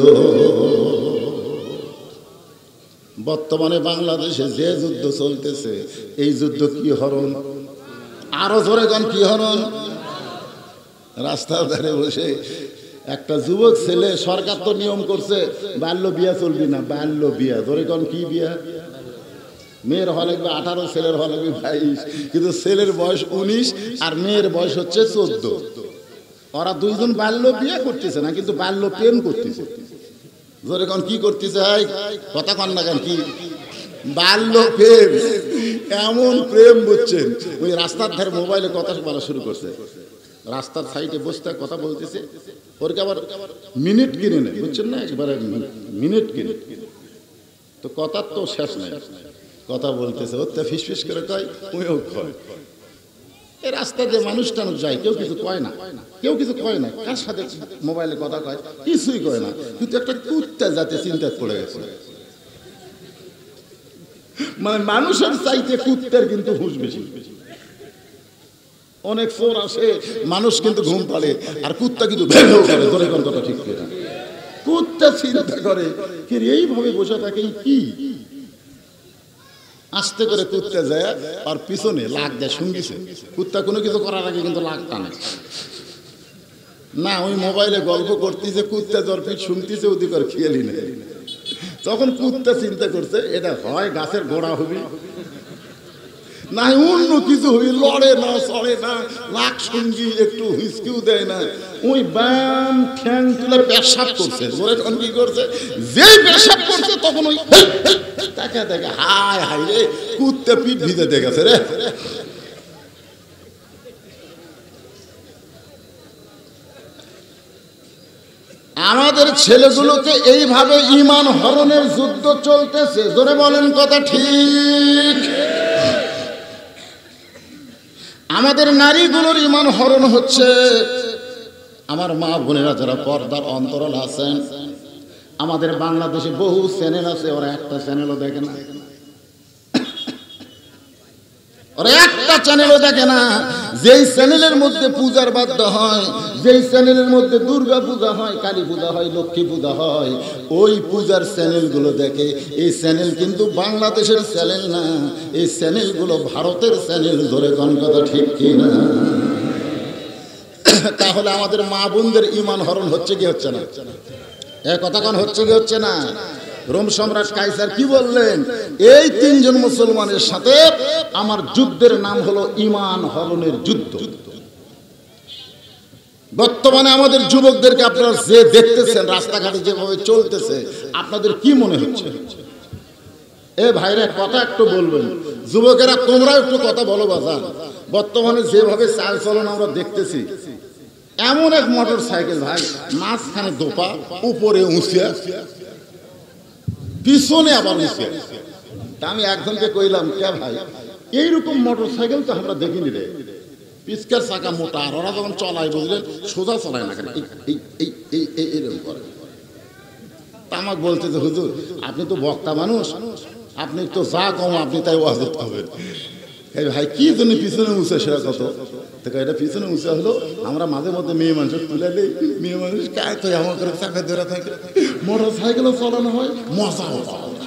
[SPEAKER 1] বর্তমানে বাংলাদেশে যে যুদ্ধ চলতেছে, এই যুদ্ধ কি হরণ? আরো জোরে গান কি হরণ? রাস্তার ধারে বসে একটা যুবক ছেলে, সরকার তো নিয়ম করছে বাল্য বিয়া চলবি না, বাল্য বিয়া, জোরে গান কি বিয়া? মেয়ের হওয়া লাগবে 18, ছেলের হওয়া লাগবে 22, কিন্তু ছেলের বয়স 19 আর মেয়ের বয়স হচ্ছে 14। ওরা দুইজন বাল্য বিয়া করতেছে না, কিন্তু বাল্য প্রেম করতেছে। জোরে কোন কি করতেছে? কথা কন না কেন? কি বাল্য প্রেম? এমন প্রেম বুঝছেন, ওই রাস্তার ধারে মোবাইলে কথা বলা শুরু করছে, রাস্তার সাইডে বসতে কথা বলতেছে, ওরকে আবার মিনিট কিনে নেয়, বুঝছেন না, একবারে মিনিট কিনে, তো কথার তো শেষ নাই, কথা বলতেছে, ওর তো ফিস ফিস করে কয়, ওইও কয়। এই রাস্তা যে মানুষ টানুষ যায়, কেউ কিছু কয় না, কেউ কিছু কয় না, কার সাথে মোবাইলে কথা কয় কিছুই কয় না, কিন্তু একটা কুত্তা যাতে চিন্তা পড়ে গেছে, মানে মানুষের চাইতে কুত্তার কিন্তু হুঁশ বেশি। অনেক চোর আসে, মানুষ কিন্তু ঘুম পাড়ে, আর কুত্তা কিন্তু ভেউ ভেউ করে। ধরে কথা ঠিক করে কুত্তা চিন্তা করে এইভাবে বসে থাকে কি, আস্তে করে কুত্তা যায় আর পিছনে লাগ দেয় সঙ্গীছে। কুত্তা কোনো কিছু করার আগে কিন্তু লাগ টানে না, ওই মোবাইলে গল্প করতেছে, কুত্তা জরপিট শুনতেছে, ওদিক আর খেয়ালি নেই। তখন কুত্তা চিন্তা করছে এটা হয় গাছের গোড়া হবি, না অন্য কিছু হবি, লড়ে না চড়ে না, লাখ সঙ্গী একটু হুইস্কিও দেয় না। ওই বাম ঠ্যাং তুলে পেশাব করছে, তখন কি করছে, যে পেশাব করছে তখন ওই তাকে দেখে হায় হায় রে, কুত্তা পিঠ ভিজে দেখেছে রে। আমাদের ছেলেগুলোকে এইভাবে ঈমান হরণের যুদ্ধ চলতেছে। জোরে বলেন কথা ঠিক। আমাদের নারীগুলোর ঈমান হরণ হচ্ছে। আমার মা বোনেরা যারা পর্দার অন্তরাল আছেন, আমাদের বাংলাদেশে বহু চ্যানেল আছে, ওরা একটা চ্যানেলও দেখে না, ওরা একটা চ্যানেলও দেখে না। যেই চ্যানেলের মধ্যে পূজার বাদ্য হয়, যেই চ্যানেলের মধ্যে দুর্গা পূজা হয়, কালী পূজা হয়, লক্ষ্মী পূজা হয়, ওই পূজার চ্যানেলগুলো দেখে। এই চ্যানেল কিন্তু বাংলাদেশের চ্যানেল না, এই চ্যানেলগুলো ভারতের চ্যানেল। ধরে কোন কথা ঠিক কিনা? তাহলে আমাদের মা বোনদের ঈমান হরণ হচ্ছে কি হচ্ছে না? এ কথা কোন হচ্ছে কি হচ্ছে না? রোম সম্রাট কাইসার কি বললেন? এই তিনজন মুসলমানের সাথে আমার যুদ্ধের নাম হলো ঈমান হরণের যুদ্ধ। বর্তমানে আমাদের যুবকদেরকে আপনারা যে দেখতেছেন, রাস্তাঘাটে যেভাবে চলতেছে, আপনাদের কি মনে হচ্ছে? এ ভাইরা কথা একটু বলবেন, যুবকেরা তোমরা একটু কথা বলো বাজার। বর্তমানে যেভাবে চাল চলন আমরা দেখতেছি, এমন এক মোটর সাইকেল ভাই, মাঝখানে দোপা, উপরে উঁচিয়া, পিছনে আবার উঁচিয়া। আমি একজনকে কইলাম, কে ভাই এইরকম মোটর সাইকেল তো আমরা দেখিনি রে, পিচকার চাকা মোটা, আর ওরা যখন চলায় বুঝলেন সোজা চলায় না, কেন এইরকম করে। আমাকে বলতে যে হুজুর আপনি তো বক্তা মানুষ, আপনি তো যা কম আপনি তাই ওয়াজ হবেন। এই ভাই কি জন্য পিছনে উঁচে, সেটা কত থেকে এটা পিছনে উঁচা হলো, আমরা মাঝে মধ্যে মেয়ে মানুষ তুলে দিই, মেয়ে মানুষ কায় তো এমন করে চাকা ধরে থাকে, মোটর সাইকেলও চালানো হয়, মজাও পাওয়া যায়।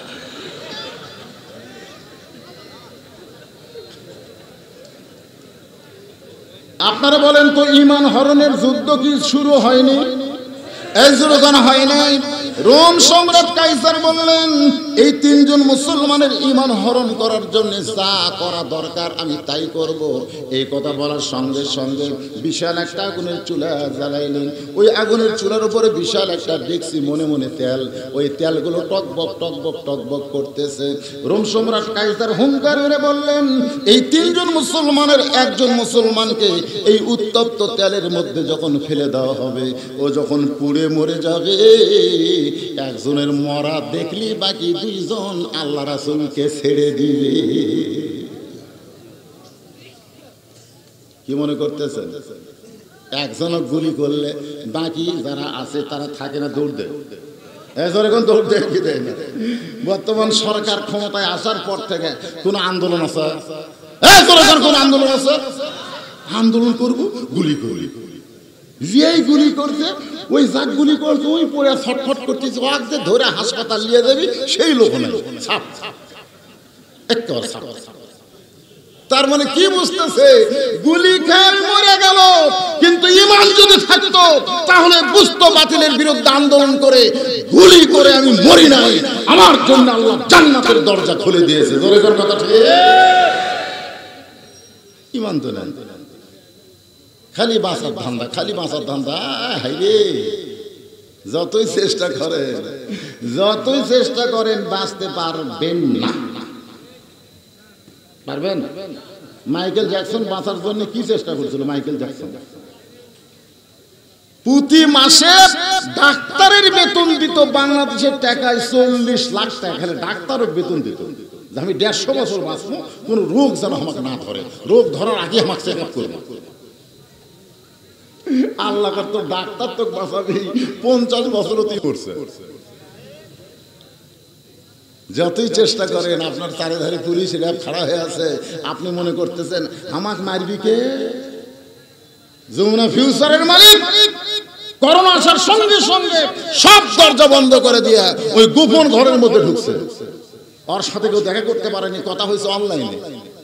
[SPEAKER 1] আপনারা বলেন তো, ঈমান হরণের যুদ্ধ কি শুরু হয়নি? এই যুদ্ধ হয় নাই। রোম সম্রাট কাইসার বললেন, এই তিনজন মুসলমানের ঈমান হরণ করার জন্য যা করা দরকার আমি তাই করব। এই কথা বলার সঙ্গে সঙ্গে বিশাল একটা আগুনের চুলা জ্বালাইলেন। ওই আগুনের চুলার উপরে বিশাল একটা ডেকসি, মনে মনে তেল, ওই তেলগুলো টকবক টকবক টকবক করতেছে। রোম সম্রাট কাইসার হুঙ্কার করে বললেন, এই তিনজন মুসলমানের একজন মুসলমানকে এই উত্তপ্ত তেলের মধ্যে যখন ফেলে দেওয়া হবে, ও যখন পুড়ে মরে যাবে, একজনের মরা দেখলি বাকি দুইজন আল্লাহ রাসূলকে ছেড়ে দিবে। কি মনে করতেছেন? একজন গুলি করলে বাকি যারা আছে তারা থাকে না, দৌড় দেয়। এখন দৌড় দেয় কি দেয় না? বর্তমান সরকার ক্ষমতায় আসার পর থেকে কোন আন্দোলন আছে? কোন আন্দোলন আছে? আন্দোলন করবো, গুলি করবি। যেই গুলি করছে, ওই যাক গুলি করছে, ওই পরে ছটফট করতেছে, ওকে ধরে হাসপাতাল নিয়ে যাবি, সেই লোক নাই। তার মানে কি বুঝতেছে? গুলি খেয়ে মরে গেল, কিন্তু ঈমান যদি থাকতো তাহলে বুঝতো বাতিলের বিরুদ্ধে আন্দোলন করে গুলি করে আমি মরি নাই, আমার জন্য আল্লাহ জান্নাতের দরজা খুলে দিয়েছে। জোরে জোরে কথা ঠিক। ঈমান তো নাই, খালি বাঁচার ধান্দা, খালি বাঁচার ধান্দা। হাইরে যতই চেষ্টা করেন বাঁচতে পারবেন না। পারবেন? মাইকেল জ্যাকসন বাঁচার জন্য কি চেষ্টা করছিল? মাইকেল জ্যাকসন প্রতি মাসে ডাক্তারের বেতন দিত বাংলাদেশের টাকায় 40 লাখ টাকা, খালি ডাক্তারের বেতন দিত। আমি 150 বছর বাঁচবো, কোন রোগ যেন আমাকে না ধরে, রোগ ধরার আগে আমাকে চেক আপ করবো। আল্লাহ তো ডাক্তার তো বাঁচাবি, 50 বছর অতি করছে। যতই চেষ্টা করেন, আপনার চারিধারে পুলিশ র্যাব খাড়া হয়ে আছে, আপনি মনে করতেছেন আমাকে মারবি কে, যমুনা ফিউচারের মালিক করোনা আসার সঙ্গে সঙ্গে সব দরজা বন্ধ করে দিয়ে ওই গোপন ঘরের মধ্যে ঢুকছে। ওর সাথে কেউ দেখা করতে পারেনি, কথা হয়েছে অনলাইনে।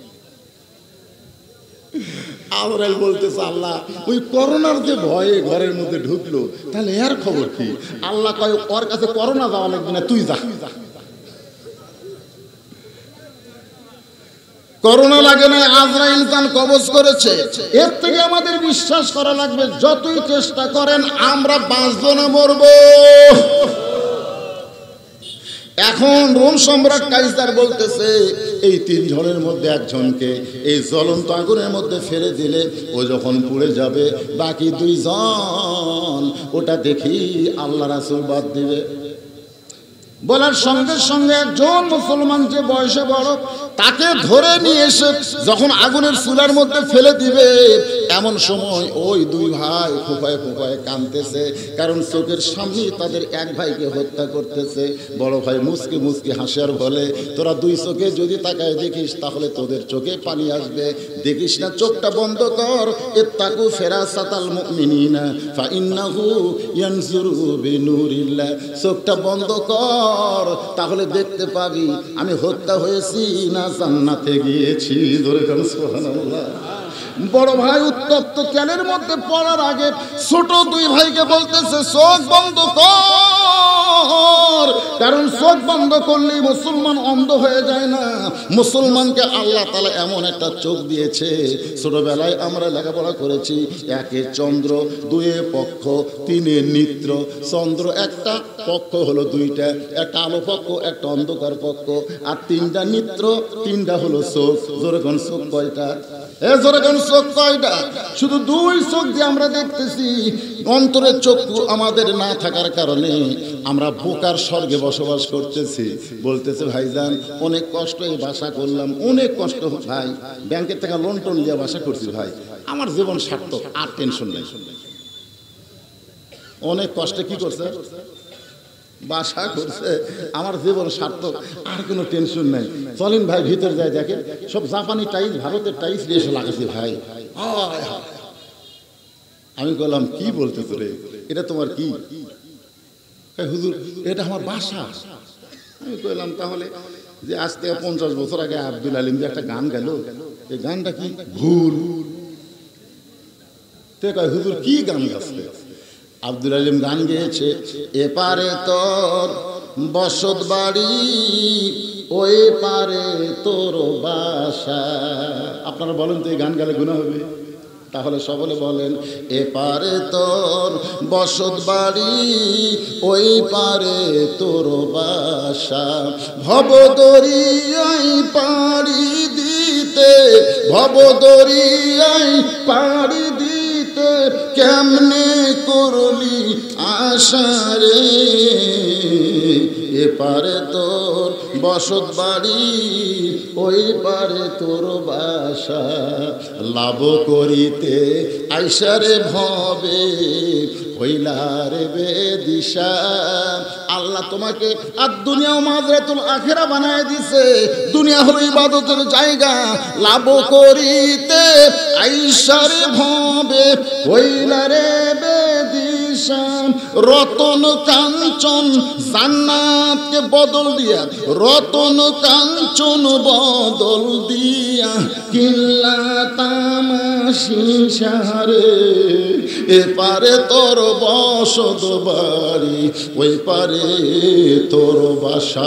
[SPEAKER 1] আজরাইল বলতেছে আল্লাহ ওই করোনার যে ভয়ে ঘরের মধ্যে ঢুকলো, তাহলে এর খবর কি? আল্লাহ কয় ওর কাছে করোনা যাওয়া লাগবে না, তুই যা। করোনা লাগে না, আজরাইল তান কবজ করেছে। এর থেকে আমাদের বিশ্বাস করা লাগবে, যতই চেষ্টা করেন আমরা বাঁচবো না মরবো। এখন রোম সম্রাট কাইসার বলতেছে এই 3 জনের মধ্যে একজনকে এই জ্বলন্ত আগুনের মধ্যে ফেলে দিলে ও যখন পুড়ে যাবে, বাকি 2 জন ওটা দেখি আল্লাহ রাসূল বাদ দিবে। বলার সঙ্গে সঙ্গে একজন মুসলমান যে বয়সে বড়, তাকে ধরে নিয়ে এসে যখন আগুনের চুলার মধ্যে ফেলে দিবে, এমন সময় ওই 2 ভাই ফুফায় ফুফায় কাঁদতেছে, কারণ চোখের সামনে তাদের এক ভাইকে হত্যা করতেছে। বড় ভাই মুচকি মুচকি হাসে আর বলে, তোরা 2 চোখে যদি তাকায় দেখিস তাহলে তোদের চোখে পানি আসবে, দেখিস না, চোখটা বন্ধ কর। ইত্তাকু ফিরাসাতাল মুমিনিনা ফাইন্নাহু ইয়ানজুরু বিনুরিল্লাহ, চোখটা বন্ধ কর, তাহলে দেখতে পাবি আমি হত্যা হয়েছি না জান্নাতে গিয়েছি। ধরে কেন সুবহানাল্লাহ। বড় ভাই উত্তপ্ত তেলের মধ্যে পড়ার আগে ছোট 2 ভাইকে বলতেছে চোখ বন্ধ কর, কারণ চোখ বন্ধ করলেই মুসলমান অন্ধ হয়ে যায় না। মুসলমানকে আল্লাহ তাআলা এমন একটা চোখ দিয়েছে, ছোটবেলায় আমরা লেখাপড়া করেছি, 1 চন্দ্র, 2 পক্ষ, 3 নেত্র। চন্দ্র একটা পক্ষ হলো 2টা, একটা আলো পক্ষ, একটা অন্ধকার পক্ষ, আর 3টা নেত্র, 3টা হলো চোখ। জোরে কোন চোখ কয়টা? জোরে কোন চোখ কয়টা? শুধু 2 চোখ দিয়ে আমরা দেখতেছি। অন্তরের চক্ষু আমাদের না থাকার কারণে আমরা বোকার স্বর্গে বসবাস করতেছি। বলতেছে ভাইজান অনেক কষ্ট এই বাসা করলাম, অনেক কষ্ট ভাই, ব্যাংকের থেকে লোন টোন দিয়ে বাসা করছি ভাই, আমার জীবন সার্থক, আর টেনশন নেই। অনেক কষ্টে কি করছে? বাসা করছে, আমার জীবন সার্থক, আর কোনো টেনশন নাই। চলেন ভাই ভিতর যায়, দেখেন সব জাপানি টাইলস, ভারতের টাইলস দিয়ে এসে লাগাচ্ছে ভাই। আমি বললাম কি বলতেছো রে, এটা তোমার কি? হুজুর এটা আমার বাসা। আমি কইলাম তাহলে যে আজ থেকে 50 বছর আগে আব্দুল আলিম যে একটা গান গেল, এই গানটা কি? ভুল। তে কয় হুজুর কি গান গাচ্ছে? আব্দুল আলিম গান গেয়েছে, এপারে তোর বসত বাড়ি, ওই পারে তোর বাসা। আপনারা বলেন তো এই গান গালে গুনাহ হবে? তাহলে সকলে বলেন, এপারে তোর বসত বাড়ি, ওই পারে তোর বাসা। ভবদরিয়ায় পাড়ি দিতে, ভবদরিয়ায় পাড়ি দিতে, কেমনে করলি আশারে, এপারে তোর বসত বাড়ি, ওই পারে তোর বাসা। লাভ করিতে আইসারে ভবে, হইলারে বেদিশা। আল্লাহ তোমাকে আর দুনিয়া মাজরাতুল আখিরা বানায় দিছে। দুনিয়া হলো ইবাদতের জায়গা। লাভ করিতে আইসারে ভবে, হইলারে বেদিশা। রতন কাঞ্চন জান্নাতকে বদল দিয়া, রতন কাঞ্চন বদল দিয়া, কিল্লা তামাশিসারে, এপারে তোর বসত বাড়ি, ওই পারে তোর বাসা।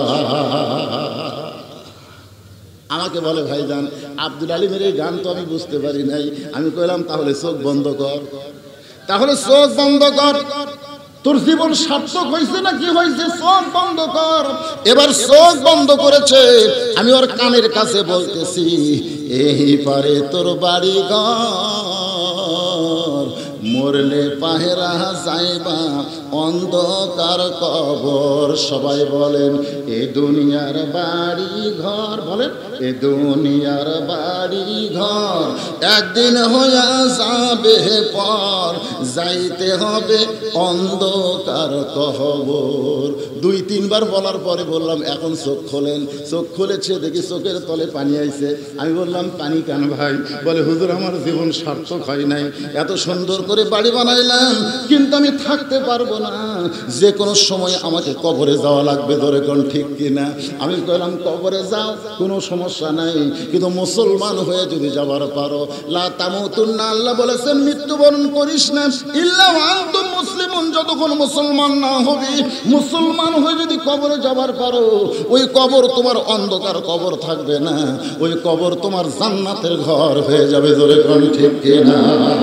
[SPEAKER 1] আমাকে বলে ভাইজান আব্দুল আলিমের এই গান তো আমি বুঝতে পারি নাই। আমি কইলাম তাহলে চোখ বন্ধ কর, তাহলে চোখ বন্ধ কর, তোর জীবন সার্থক হয়েছে না কি হয়েছে? চোখ বন্ধ কর। এবার চোখ বন্ধ করেছে, আমি ওর কানের কাছে বলতেছি, এই পারে তোর বাড়ি ঘর, মরলে পাহেরা যাইবা অন্ধকার কবর। সবাই বলেন এ দুনিয়ার বাড়ি ঘর, বলেন এ দুনিয়ার বাড়ি ঘর একদিন হইয়া যাবে পর, যাইতে হবে অন্ধকার কবর। 2-3 বার বলার পরে বললাম এখন চোখ খোলেন। চোখ খুলেছে, দেখি চোখের তলে পানি আইছে। আমি বললাম পানি কেন ভাই? বলে হুজুর আমার জীবন সার্থক হয় নাই, এত সুন্দর করে বাড়ি বানাইলাম কিন্তু আমি থাকতে পারবো না, যে কোনো সময় আমাকে কবরে যাওয়া লাগবে। ধরে কোন ঠিক কিনা? আমি বললাম কবরে যাও, কোনো সমস্যা নাই, কিন্তু মুসলমান হয়ে যদি যাবার পারো, লা তামুতুন্না, আল্লাহ বলেছেন মৃত্যুবরণ করিস না ইল্লা ওয়া আনতুম মুসলিমুন, যতক্ষণ মুসলমান না হবি। মুসলমান হয়ে যদি কবরে যাবার পারো, ওই কবর তোমার অন্ধকার কবর থাকবে না, ওই কবর তোমার জান্নাতের ঘর হয়ে যাবে। ধরে কোন ঠিক কিনা?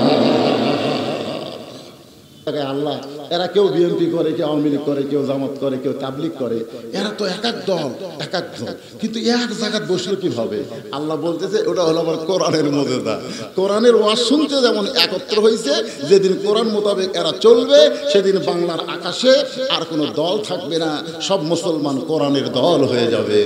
[SPEAKER 1] আল্লাহ, এরা কেউ বিএনপি করে, কেউ আওয়ামী লীগ করে, কেউ জামাত করে, কেউ তাবলিগ করে, এরা তো এক এক দল, এক এক দল, কিন্তু এক জায়গায় বসলে কি হবে? আল্লাহ বলতেছে ওটা হলো আবার কোরআনের মর্যাদা। কোরআনের ওয়াজ শুনতে যেমন একত্র হয়েছে, যেদিন কোরআন মোতাবেক এরা চলবে, সেদিন বাংলার আকাশে আর কোনো দল থাকবে না, সব মুসলমান কোরআনের দল হয়ে যাবে।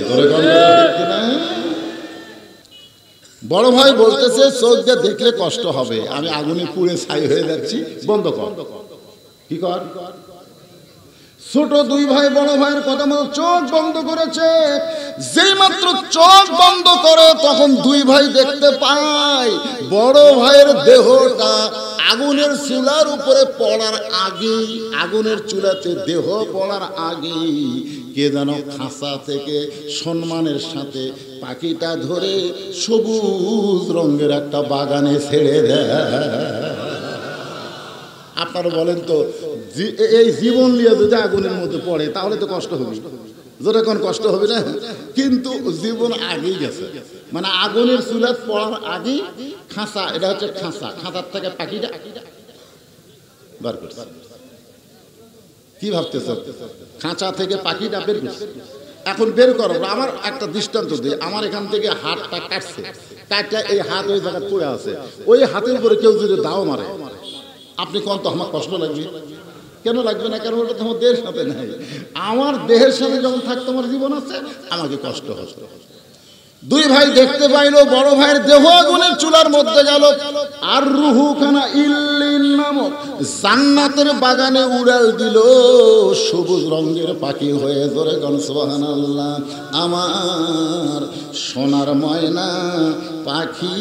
[SPEAKER 1] বড় ভাই বলতেছে চোখ দিয়ে দেখলে কষ্ট হবে, আমি আগুনে পুড়ে ছাই হয়ে যাচ্ছি, বন্ধ কর। কি কর? ছোট 2 ভাই বড় ভাইয়ের কথা মতো চোখ বন্ধ করেছে। যেই মাত্র চোখ বন্ধ করে তখন 2 ভাই দেখতে পায় বড় ভাইয়ের দেহটা আগুনের চুলার উপরে পড়ার আগে, আগুনের চুলাতে দেহ পড়ার আগে কে যেন খাঁচা থেকে সম্মানের সাথে পাখিটা ধরে সবুজ রঙের একটা বাগানে ছেড়ে দেয়। আপনারা বলেন তো, এই জীবন নিয়ে যদি আগুনের মধ্যে পড়ে তাহলে তো কষ্ট হবে, যখন কষ্ট হবে না? কিন্তু জীবন আগেই গেছে, মানে আগুনের চুলাত পড়ার আগে খাঁচা, এটা হচ্ছে খাঁচা, খাঁচার থেকে পাখিটা বার করছে। কি ভাবতেছ? খাঁচা থেকে পাখিটা বের করছে। এখন বের করো, আমার একটা দৃষ্টান্ত দিই। আমার এখান থেকে হাতটা কাটছে, কাটটা এই হাত ওই জায়গায় পড়ে আছে, ওই হাতের উপরে কেউ যদি দাও মারে, আপনি কোন তো আমার কষ্ট লাগবে? কেন লাগবে না? কারণ ওটা তোমার দেহের সাথে নাই। আমার দেহের সাথে যখন থাকতো আমার জীবন আছে, আমাকে কষ্ট হতো। 2 ভাই দেখতে পাইলো বড় ভাইয়ের দেহ আগুনের চুলার মধ্যে গেল, আর রুহু খানা ইল্লিন নামক জান্নাতের বাগানে উড়াল দিল সবুজ রঙের পাখি হয়ে। জোরে কোন সুবহানাল্লাহ। আমার সোনার ময়না পাখি,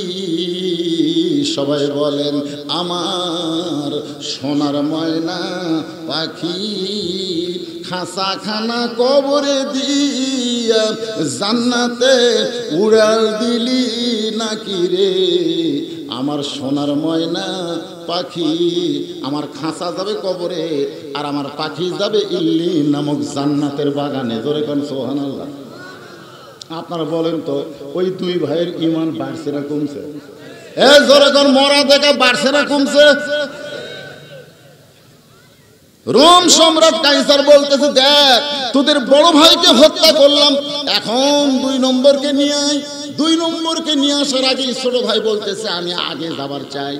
[SPEAKER 1] সবাই বলেন আমার সোনার ময়না পাখি, খাঁচা খানা কবরে দিয়া জান্নাতে উড়াল দিলি নাকি রে। আমার সোনার ময়না পাখি, আমার খাঁচা যাবে কবরে আর আমার পাখি যাবে ইল্লিন নামক জান্নাতের বাগানে। জোরে কোন সুবহানাল্লাহ। আপনারা বলেন তো, ওই 2 ভাইয়ের ঈমান বাড়ছে না কমছে? জোরে কোন মরা দেখা বাড়ছে না কমছে? রোম সম্রাট কাইসার বলতেছে দেখ তোদের বড় ভাইকে হত্যা করলাম, এখন 2 নম্বরকে নিয়ে আয়। 2 নম্বরকে নিয়ে আসার আগে ছোট ভাই বলতেছে আমি আগে যাবার চাই।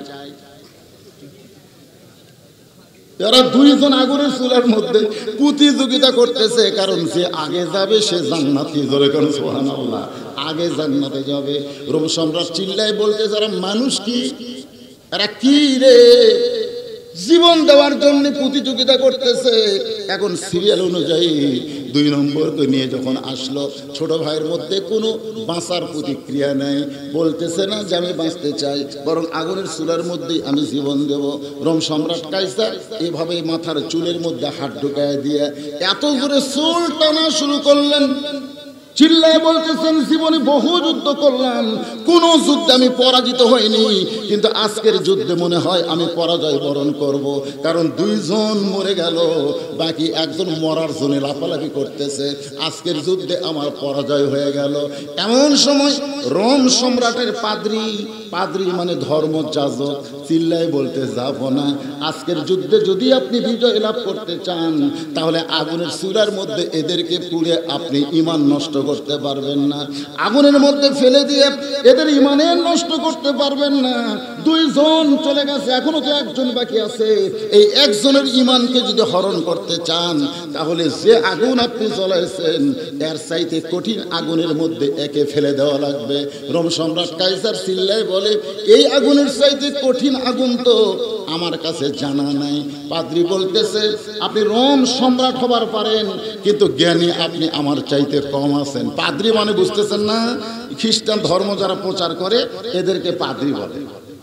[SPEAKER 1] এরা 2 জন আগুনের চুলার মধ্যে প্রতিযোগিতা করতেছে, কারণ যে আগে যাবে সে জান্নাতি। জোরে কোন সুবহানাল্লাহ। আগে জান্নাতে যাবে। রোম সম্রাট চিল্লায় বলতেছে এরা মানুষ কি, এরা কি রে, জীবন দেওয়ার জন্য প্রতিযোগিতা করতেছে। এখন সিরিয়াল অনুযায়ী 2 নম্বরকে নিয়ে যখন আসলো, ছোট ভাইয়ের মধ্যে কোনো বাঁচার প্রতিক্রিয়া নেই, বলতেছে না যে আমি বাঁচতে চাই, বরং আগুনের চুলার মধ্যেই আমি জীবন দেব। রোম সম্রাট কাইসার এভাবে মাথার চুলের মধ্যে হাত ঢুকায় দিয়ে এত জোরে চুল টানা শুরু করলেন, চিল্লায় বলতেছেন জীবনে বহু যুদ্ধ করলাম, কোন যুদ্ধে আমি পরাজিত হইনি, কিন্তু আজকের যুদ্ধে মনে হয় আমি পরাজয় বরণ করব, কারণ 2 জন মরে গেল, বাকি 1 জন মরার জন্য লাফালাফি করতেছে, আজকের যুদ্ধে আমার পরাজয় হয়ে গেল। এমন সময় রোম সম্রাটের পাদ্রী পাদ্রী মানে ধর্মযাজক, চিল্লায় বলতে যাব না। আজকের যুদ্ধে যদি আপনি বিজয় লাভ করতে চান তাহলে আগুনের চুলার মধ্যে এদেরকে পুড়ে আপনি ঈমান নষ্ট করতে পারবেন না। আগুনের মধ্যে ফেলে দিয়ে এদের ঈমানের নষ্ট করতে পারবেন না। দুইজন চলে গেছে, এখনো তো একজন বাকি আছে। এই একজনের ঈমানকে যদি হরণ করতে চান তাহলে যে আগুন আপনি জ্বলাইছেন এর চাইতে কঠিন আগুনের মধ্যে একে ফেলে দেওয়া লাগবে। রোম সম্রাট কাইসার চিল্লায় বলে, এই আগুনের চাইতে কঠিন আগুন তো আমার কাছে জানা নাই। পাদ্রী বলতেছে, আপনি রোম সম্রাট হবার পারেন কিন্তু জ্ঞানী আপনি আমার চাইতে কম আছেন। পাদ্রী মানে বুঝতেছেন না, খ্রিস্টান ধর্ম যারা প্রচার করে এদেরকে পাদ্রী বলে।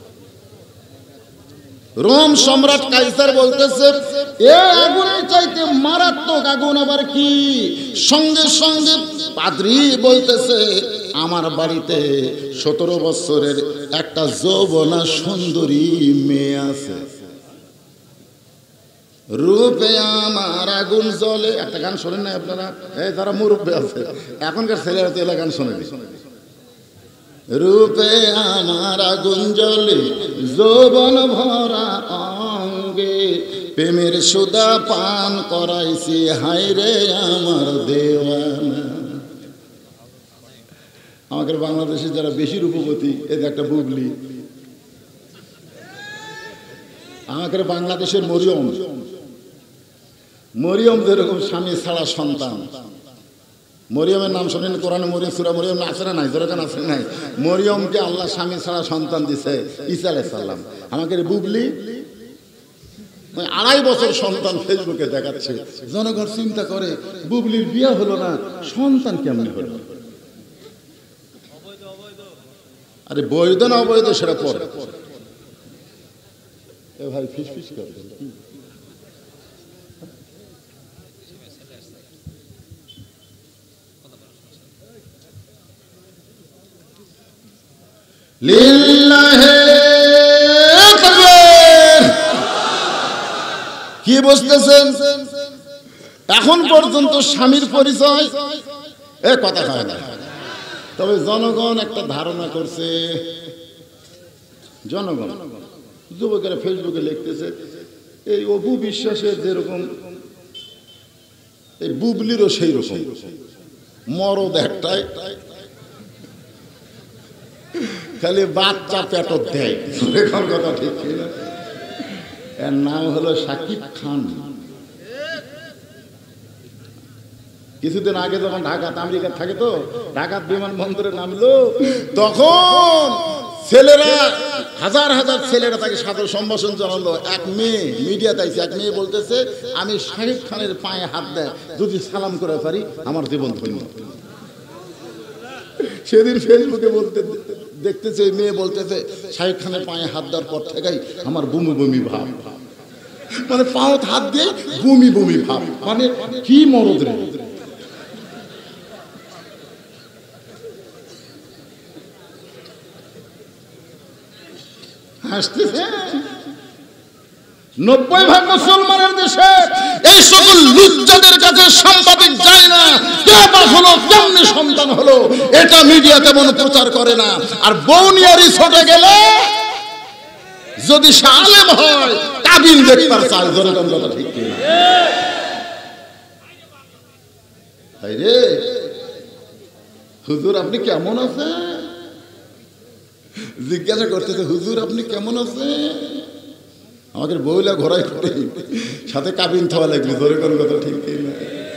[SPEAKER 1] রোম সম্রাট কাইসার বলতেছে, এ আগুনের চাইতে মারাত্মক আগুন আবার কি? সঙ্গে সঙ্গে পাদ্রী বলতেছে, আমার বাড়িতে 17 বছরের একটা যৌবনা সুন্দরী মেয়ে আছে, রূপে আমার আগুন জ্বলে। একটা গান শোনেন না আপনারা? এই যারা মুরব্বী আছে, এখনকার ছেলেরা তো এলা গান শোনেনি। রূপে আমার আগুন জ্বলে যৌবন ভরা অঙ্গে, প্রেমের সুধা পান করাইছি হায়রে আমার দেওয়ানা। আমাদের বাংলাদেশে যারা বেশি রূপবতী, এদের একটা বুবলি। আমাদের বাংলাদেশের মরিয়ম, মরিয়ম যেরকম স্বামী ছাড়া সন্তান। মরিয়মের নাম শোনেন কোরআনে? মরিয়ম, সূরা মরিয়ম আছে না নাই? যেরকম আছে নাই? মরিয়মকে আল্লাহ স্বামী ছাড়া সন্তান দিছে, ঈসা আলাইহিস সালাম। আমাদের বুবলি 2.5 বছর সন্তান ফেসবুকে দেখাচ্ছে। জনগণ চিন্তা করে, বুবলির বিয়ে হলো না, সন্তান কেমন হলো? আরে বৈধ না অবৈধ সেটা পরে। এ ভাই ফিস ফিস করে লিল্লাহে তাকবীর। কি বুঝতেছেন? এখন পর্যন্ত স্বামীর পরিচয় এ কথা হয় না। তবে জনগণ একটা ধারণা করছে, জনগণ যুবকেরা ফেসবুকে লিখতেছে, এই অপু বিশ্বাসের যেরকম এই বুবলিরও সেই রকম মরদ একটাই, খালি বাচ্চা পেটত দেয়। কথা ঠিক কিনা? এর নাম হলো শাকিব খান। কিছুদিন আগে যখন ঢাকাতে, আমেরিকা থাকে তো, ঢাকার বিমানবন্দরে নামলো, তখন ছেলেরা, হাজার হাজার ছেলেরা তাকে সাদর সম্ভাষণ জানালো। এক মেয়ে মিডিয়াতে আইছে, এক মেয়ে বলতেছে, আমি শাকিব খানের পায়ে হাত দেয় যদি সালাম করে পারি আমার জীবন ধন্য। সেদিন ফেসবুকে বলতে দেখতেছে, মেয়ে বলতেছে, শাকিব খানের পায়ে হাত দেওয়ার পর থেকেই আমার বমি বমি ভাব। মানে পাও হাত দিয়ে বমি বমি ভাব, মানে কি মরদ রে। হাসতেছে। 90% মুসলমানের দেশে এই সকল লুচ্চাদের কাছে সাংবাদিক যায় না, কে বাপ হলো, কেমনে সন্তান হলো, এটা মিডিয়া তেমন প্রচার করে না। আর বৌনিয়ারি ছোটে গেলে যদি সে আলেম হয় কাবিল দেখবার চায়। জনগণ কথা ঠিক কিনা? তাই রে হুজুর আপনি কেমন আছেন? জিজ্ঞাসা করতেছে, হুজুর আপনি কেমন আছেন? আমাদের বইলা ঘোরাই করে সাথে কাবিন থাওয়া লাগবে। ধরে কোন কথা ঠিক কিনা?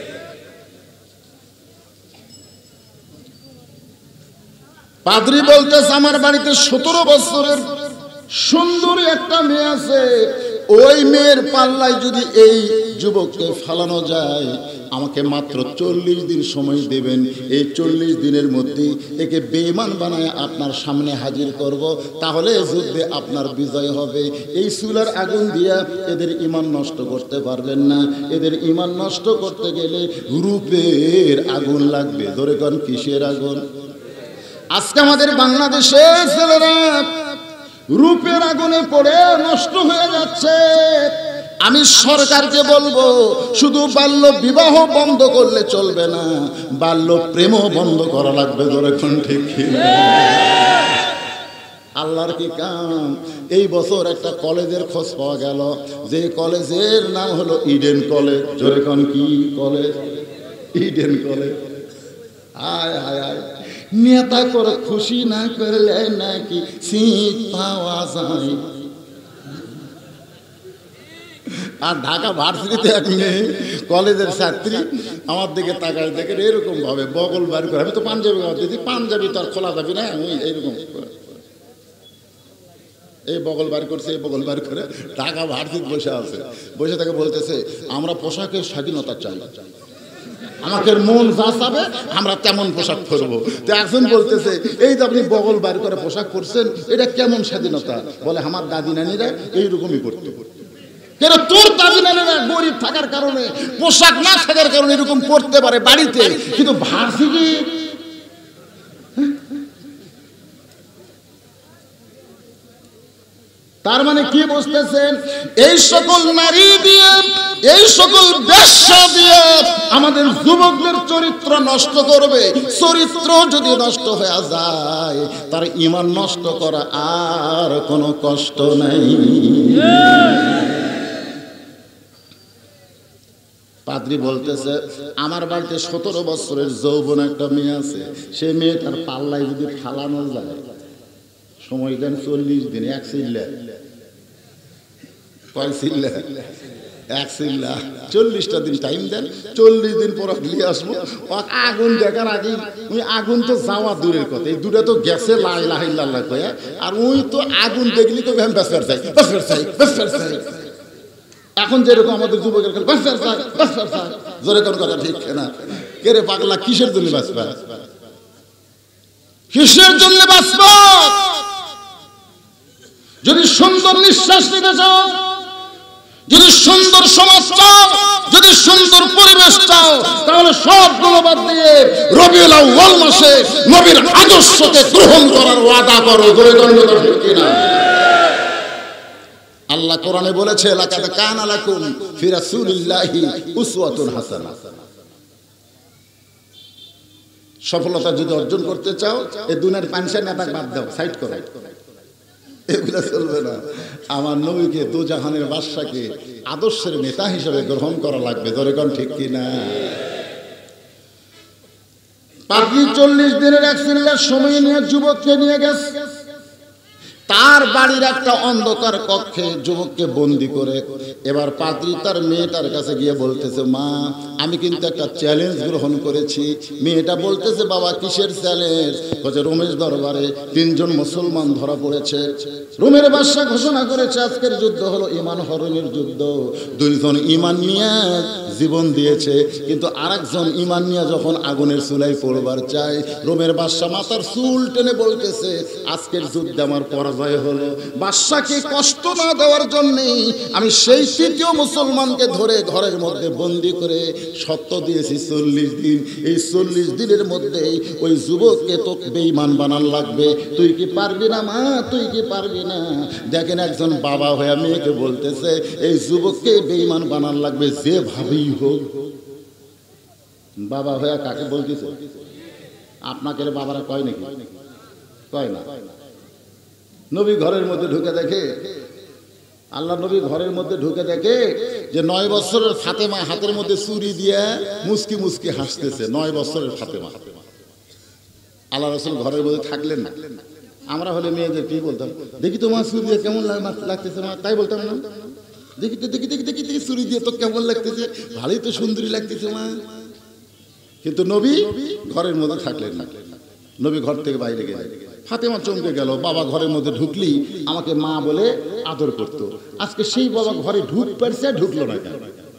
[SPEAKER 1] পাদ্রী বলতেছে, আমার বাড়িতে 17 বছরের সুন্দরী একটা মেয়ে আছে, ওই মেয়ের পাল্লায় যদি এই যুবককে ফালানো যায়, আমাকে মাত্র 40 দিন সময় দেবেন। এই 40 দিনের মধ্যে একে বেঈমান বানায় আপনার সামনে হাজির করব, তাহলে যুদ্ধে আপনার বিজয় হবে। এই চুলার আগুন দিয়া এদের ঈমান নষ্ট করতে পারবেন না। এদের ঈমান নষ্ট করতে গেলে রূপের আগুন লাগবে। ধরে কোন কিসের আগুন? আজকে আমাদের বাংলাদেশের ছেলেরা রূপের আগুনে পড়ে নষ্ট হয়ে যাচ্ছে। আমি সরকারকে বলবো, শুধু বাল্য বিবাহ বন্ধ করলে চলবে না, বাল্য প্রেমও বন্ধ করা লাগবে। ধরে কোন ঠিক কিনা? আল্লাহর কি কাম। এই বছর একটা কলেজের খোঁজ পাওয়া গেল, যে কলেজের নাম হলো ইডেন কলেজ। জোরে কোন কি কলেজ? Eden college. আয় আয় আয়, নেতা করে খুশি না করলে নাকি সিট পাওয়া যায়। আর ঢাকা ভার্সিটিতে এক মেয়ে কলেজের ছাত্রী আমার দিকে তাকায়, দেখে এরকম ভাবে বগল বার করে। আমি তো পাঞ্জাবি দিদি, পাঞ্জাবি তো আর খোলা যাবি না, আমি এইরকম এই বগল বার করছে, এই বগল বার করে ঢাকা ভার্সিটি বসে আছে। বসে তাকে বলতেছে, আমরা পোশাকের স্বাধীনতা চাই, আমাকে মন যা চাবে আমরা তেমন পোশাক পরবো। তো একজন বলতেছে, এই যে আপনি বগল বার করে পোশাক পরছেন, এটা কেমন স্বাধীনতা? বলে, আমার দাদি নানিরা এইরকমই করতে। কেন তোর দাদি নানিরা গরিব থাকার কারণে, পোশাক না থাকার কারণে এরকম করতে পারে বাড়িতে, কিন্তু ভার্সিটি। তার মানে কি বুঝতেছেন? এই সকল নারী দিয়ে, এই সকল বেশ্যা দিয়ে আমাদের যুবকদের চরিত্র নষ্ট করবে। চরিত্র যদি নষ্ট হয়ে যায়, তার ঈমান নষ্ট করা আর কোনো কষ্ট নাই। পাদ্রী বলতেছে, আমার বাড়িতে 17 বছরের যৌবন একটা মেয়ে আছে, সে মেয়েটার পাল্লায় যদি ফালানো যায়, সময় দেন 40 দিন। এক চিল্লা, কয় চিল্লা? এক চিল্লা। 40টা দিন টাইম দেন, 40 দিন পর নিয়ে আসবো। আগুন দেখার আগে, ওই আগুন তো যাওয়া দূরের কথা, এই দুটা তো গেছে লা ইলাহা ইল্লাল্লাহ কয়ে, আর ওই তো আগুন দেখলি তো আমি বেসর চাই, বেসর চাই, বেসর চাই। এখন যেরকম আমাদের যুবকের খেলে বেসর চাই, বেসর চাই, জোরে কোন কথা ঠিক না? কে রে পাগলা, কিসের জন্য বাঁচবা? কিসের জন্য বাঁচবা? যদি সুন্দর নিঃশ্বাস নিতে চাও, যদি সুন্দর সমাজ চাও, যদি সুন্দর পরিবেশ চাও, তাহলে সবগুলো বাদ দিয়ে রবিউল আউয়াল মাসে নবীর আদর্শকে গ্রহণ করার ওয়াদা করো। জোরে কথা ঠিক কিনা? আল্লাহ কোরআনে বলেছে, লাকাদ কানা লাকুম ফি রাসূলিল্লাহি উসওয়াতুন হাসানাহ। সফলতা যদি অর্জন করতে চাও, এই দুনিয়ার পাঁচটা নেতা বাদ দাও, সাইড করো, এগুলা চলবে না। আমার নবীকে, দু জাহানের বাদশাকে আদর্শের নেতা হিসেবে গ্রহণ করা লাগবে। ধরে কোন ঠিক কিনা? পাদ্রী 40 দিনের এক চিল্লার সময় নিয়ে যুবককে নিয়ে গেছে তার বাড়ির একটা অন্ধকার কক্ষে, যুবককে বন্দি করে। এবার পাদ্রী তার মেয়েটার কাছে গিয়ে বলতেছে, মা, আমি কিন্তু একটা চ্যালেঞ্জ গ্রহণ করেছি। মেয়েটা বলতেছে, বাবা কিসের চ্যালেঞ্জ? বলছে, রোমের দরবারে 3 জন মুসলমান ধরা পড়েছে। রোমের বাদশা ঘোষণা করেছে আজকের যুদ্ধ হলো ঈমান হরণের যুদ্ধ। 2 জন ঈমান নিয়ে জীবন দিয়েছে, কিন্তু আরেকজন ঈমান নিয়ে যখন আগুনের চুলায় পড়বার চায়, রোমের বাদশা মাথার চুল টেনে বলতেছে, আজকের যুদ্ধে আমার পরাজয় হলো। বাদশাকে কষ্ট না দেওয়ার জন্যে আমি সেই 3য় মুসলমানকে ধরে ঘরের মধ্যে বন্দি করে শর্ত দিয়েছি 40 দিন। এই 40 দিনের মধ্যে ওই যুবককে তো বেঈমান বানান লাগবে। তুই কি পারবি না মা? তুই কি পারবি না? দেখেন, একজন বাবা হয়ে মেয়েকে বলতেছে, এই যুবককে বেঈমান বানান লাগবে যেভাবেই হোক। বাবা হয়ে কাকে বলতেছে? আপনাকে বাবারা কয় নাকি? কয় না। নবী ঘরের মধ্যে ঢুকে দেখে, আল্লাহ নবী ঘরের মধ্যে ঢুকে দেখে যে 9 বছরের ফাতেমা হাতের মধ্যে চুরি দিয়ে মুস্কি মুস্কি হাসতেছে। 9 বছরের ফাতেমা। আল্লাহ রাসূল ঘরের মধ্যে থাকলেন না। আমরা হলে মেয়েদের কি বলতাম, দেখি তো মা চুরি দিয়ে কেমন লাগতেছে মা, তাই বলতাম না? দেখি তো, দেখি দেখি দেখি দেখি চুরি দিয়ে তো কেমন লাগতেছে, ভালোই তো সুন্দরী লাগতেছে মা। কিন্তু নবী ঘরের মধ্যে থাকলেন না। নবী ঘর থেকে বাইরে গেলেন। ফাতেমা চমকে গেল, বাবা ঘরের মধ্যে ঢুকলি আমাকে মা বলে আদর করত, আজকে সেই বাবা ঘরে পারছে, ঢুকলো না কেন?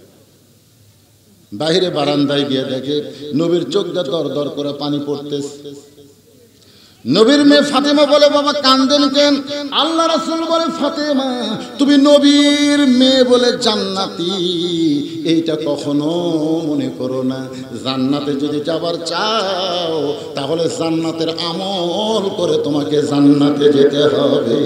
[SPEAKER 1] বাইরে বারান্দায় গিয়ে দেখে নবীর চোখ দিয়ে দর দর করে পানি পড়তেছে। নবীর মেয়ে ফাতেমা বলে, বাবা কান্দেন কেন? আল্লাহ রাসূল বলে, ফাতেমা তুমি নবীর মেয়ে বলে জান্নাতি, এইটা কখনো মনে করো না। জান্নাতে যদি যাবার চাও, তাহলে জান্নাতের আমল করে তোমাকে জান্নাতে যেতে হবে।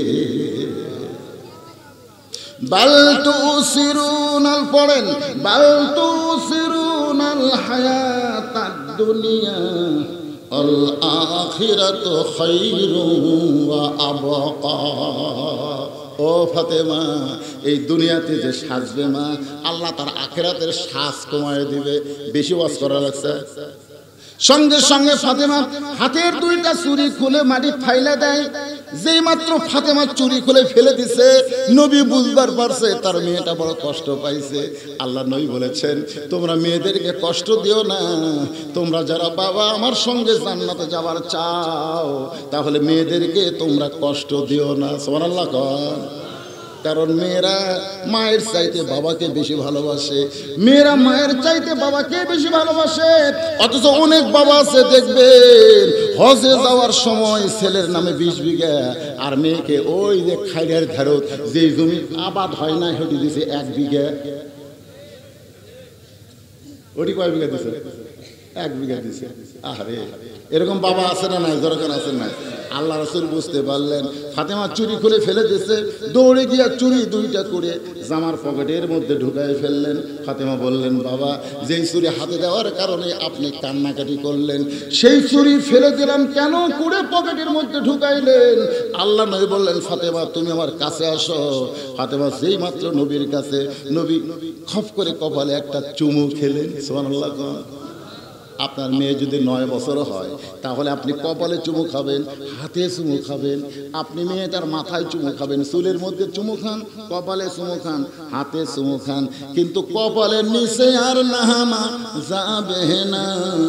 [SPEAKER 1] বাল তুসিরুনাল, পড়েন, বাল তুসিরুনাল হায়াতাদ দুনিয়া, আল আখিরাতু খায়রুন ওয়া আবকা। ও ফাতেমা, এই দুনিয়াতে যে সাজবে মা, আল্লাহ তার আখিরাতের সাজ কমায় দিবে। বেশি ওয়াজ করা লাগছে। সঙ্গে সঙ্গে ফাতেমা হাতের দুইটা চুড়ি খুলে মাটি ফাইলে দেয়। যেই মাত্র ফাতেমা চুড়ি খুলে ফেলে দিছে, নবী বুঝবার পারছে তার মেয়েটা বড় কষ্ট পাইছে। আল্লাহ নবী বলেছেন, তোমরা মেয়েদেরকে কষ্ট দিও না। তোমরা যারা বাবা আমার সঙ্গে জান্নাতে যাবার চাও, তাহলে মেয়েদেরকে তোমরা কষ্ট দিও না। সুবহানাল্লাহ কর। কারণ মেয়েরা মায়ের চাইতে বাবাকে বেশি ভালোবাসে। মেয়েরা মায়ের চাইতে বাবাকে বেশি ভালোবাসে। অথচ অনেক বাবা আছে দেখবেন, হজে যাওয়ার সময় ছেলের নামে 20 বিঘা, আর মেয়েকে ওই যে খাইরার ধারত যে জমি আবাদ হয় না হেঁটে দিছে 1 বিঘা। ওটি কয় বিঘা দিছে? 1 বিঘা দিছে। আরে এরকম বাবা আছে না নাই? দরকার আছে না? আল্লাহ রাসূল বুঝতে পারলেন, ফাতেমা চুরি খুলে ফেলে দিয়েছে। দৌড়ে গিয়ে চুরি দুইটা করে জামার পকেটের মধ্যে ঢুকায় ফেললেন। ফাতেমা বললেন, বাবা, যেই চুরি হাতে দেওয়ার কারণে আপনি কান্নাকাটি করলেন, সেই চুরি ফেলে দিলাম কেন করে পকেটের মধ্যে ঢুকাইলেন? আল্লাহ নবী বললেন, ফাতেমা তুমি আমার কাছে আসো। ফাতেমা যেই মাত্র নবীর কাছে, নবী খপ করে কপালে একটা চুমু খেলেন। সুবহানাল্লাহ। আপনার মেয়ে যদি 9 বছর হয়, তাহলে আপনি কপালে চুমু খাবেন, হাতে চুমু খাবেন। আপনি মেয়েটার মাথায় চুমু খাবেন, চুলের মধ্যে চুমু খান, কপালে চুমু খান, হাতে চুমু খান, কিন্তু কপালের নিচে আর নামা যাবে না।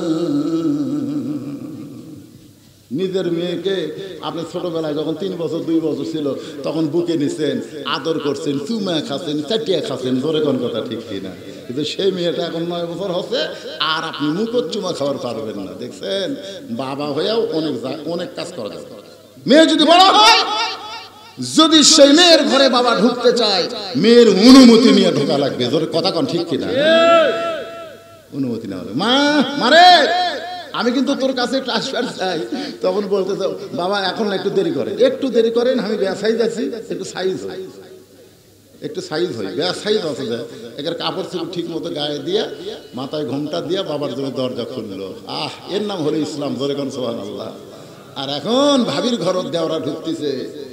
[SPEAKER 1] নিজের মেয়েকে আপনি ছোটবেলায় যখন 3 বছর 2 বছর ছিল, তখন বুকে নিছেন, আদর করছেন, চুমা খাচ্ছেন, চাটিয়া খাচ্ছেন, জোরে কোন কথা ঠিক কিনা? কিন্তু সেই মেয়েটা এখন 9 বছর হচ্ছে, আর আপনি মুখর চুমা খাওয়ার পারবেন না। দেখছেন, বাবা হয়েও অনেক কাজ করা যাবে। মেয়ে যদি বড় হয়, যদি সেই মেয়ের ঘরে বাবা ঢুকতে চায়, মেয়ের অনুমতি নিয়ে ঢোকা লাগবে। জোরে কথা কোন ঠিক কিনা? অনুমতি না হলে মা মারে, আমি কিন্তু তোর কাছে ট্রান্সফার চাই। তখন বলতে চাও, বাবা এখন একটু দেরি করেন, একটু দেরি করেন, আমি ব্যবসায়ী যাচ্ছি, একটু সাইজ হয়, একটু সাইজ হয়, ব্যবসায়ী আছে যায়। এর কাপড় চোপড় ঠিক মতো গায়ে দিয়ে, মাথায় ঘোমটা দিয়ে বাবার জন্য দরজা খুললো। এর নাম হলো ইসলাম। জোরে কোন সুবহানাল্লাহ। আর এখন ভাবির ঘর দেওরা ঢুকতেছে,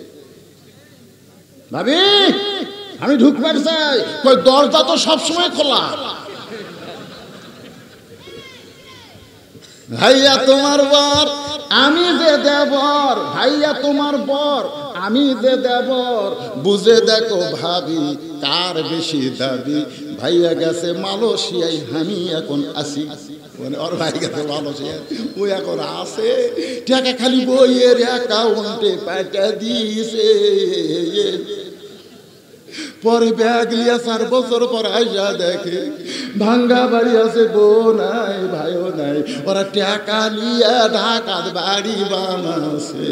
[SPEAKER 1] ভাবি আমি ঢুকবার চাই, কই দরজা তো সবসময় খোলা। ভাইয়া তোমার বর, আমি যে দেবর, ভাইয়া তোমার বর, আমি যে দেবর, বুঝে দেখো ভাবি কার বেশি দাবি। ভাইয়া গেছে মালয়েশিয়ায়, আমি এখন আসি। মানে ওর ভাই গেছে মালয়েশিয়ায়, ও এখন আসে, টাকা খালি বইয়ের অ্যাকাউন্টে পাঠা দিয়েছে। পরে ব্যাগ লিয়া 4 বছর পর আইসা দেখে ভাঙ্গা বাড়ি আছে, বউ নাই, ভাইও নাই, ওরা টাকা লিয়া ঢাকার বাড়ি বানাছে।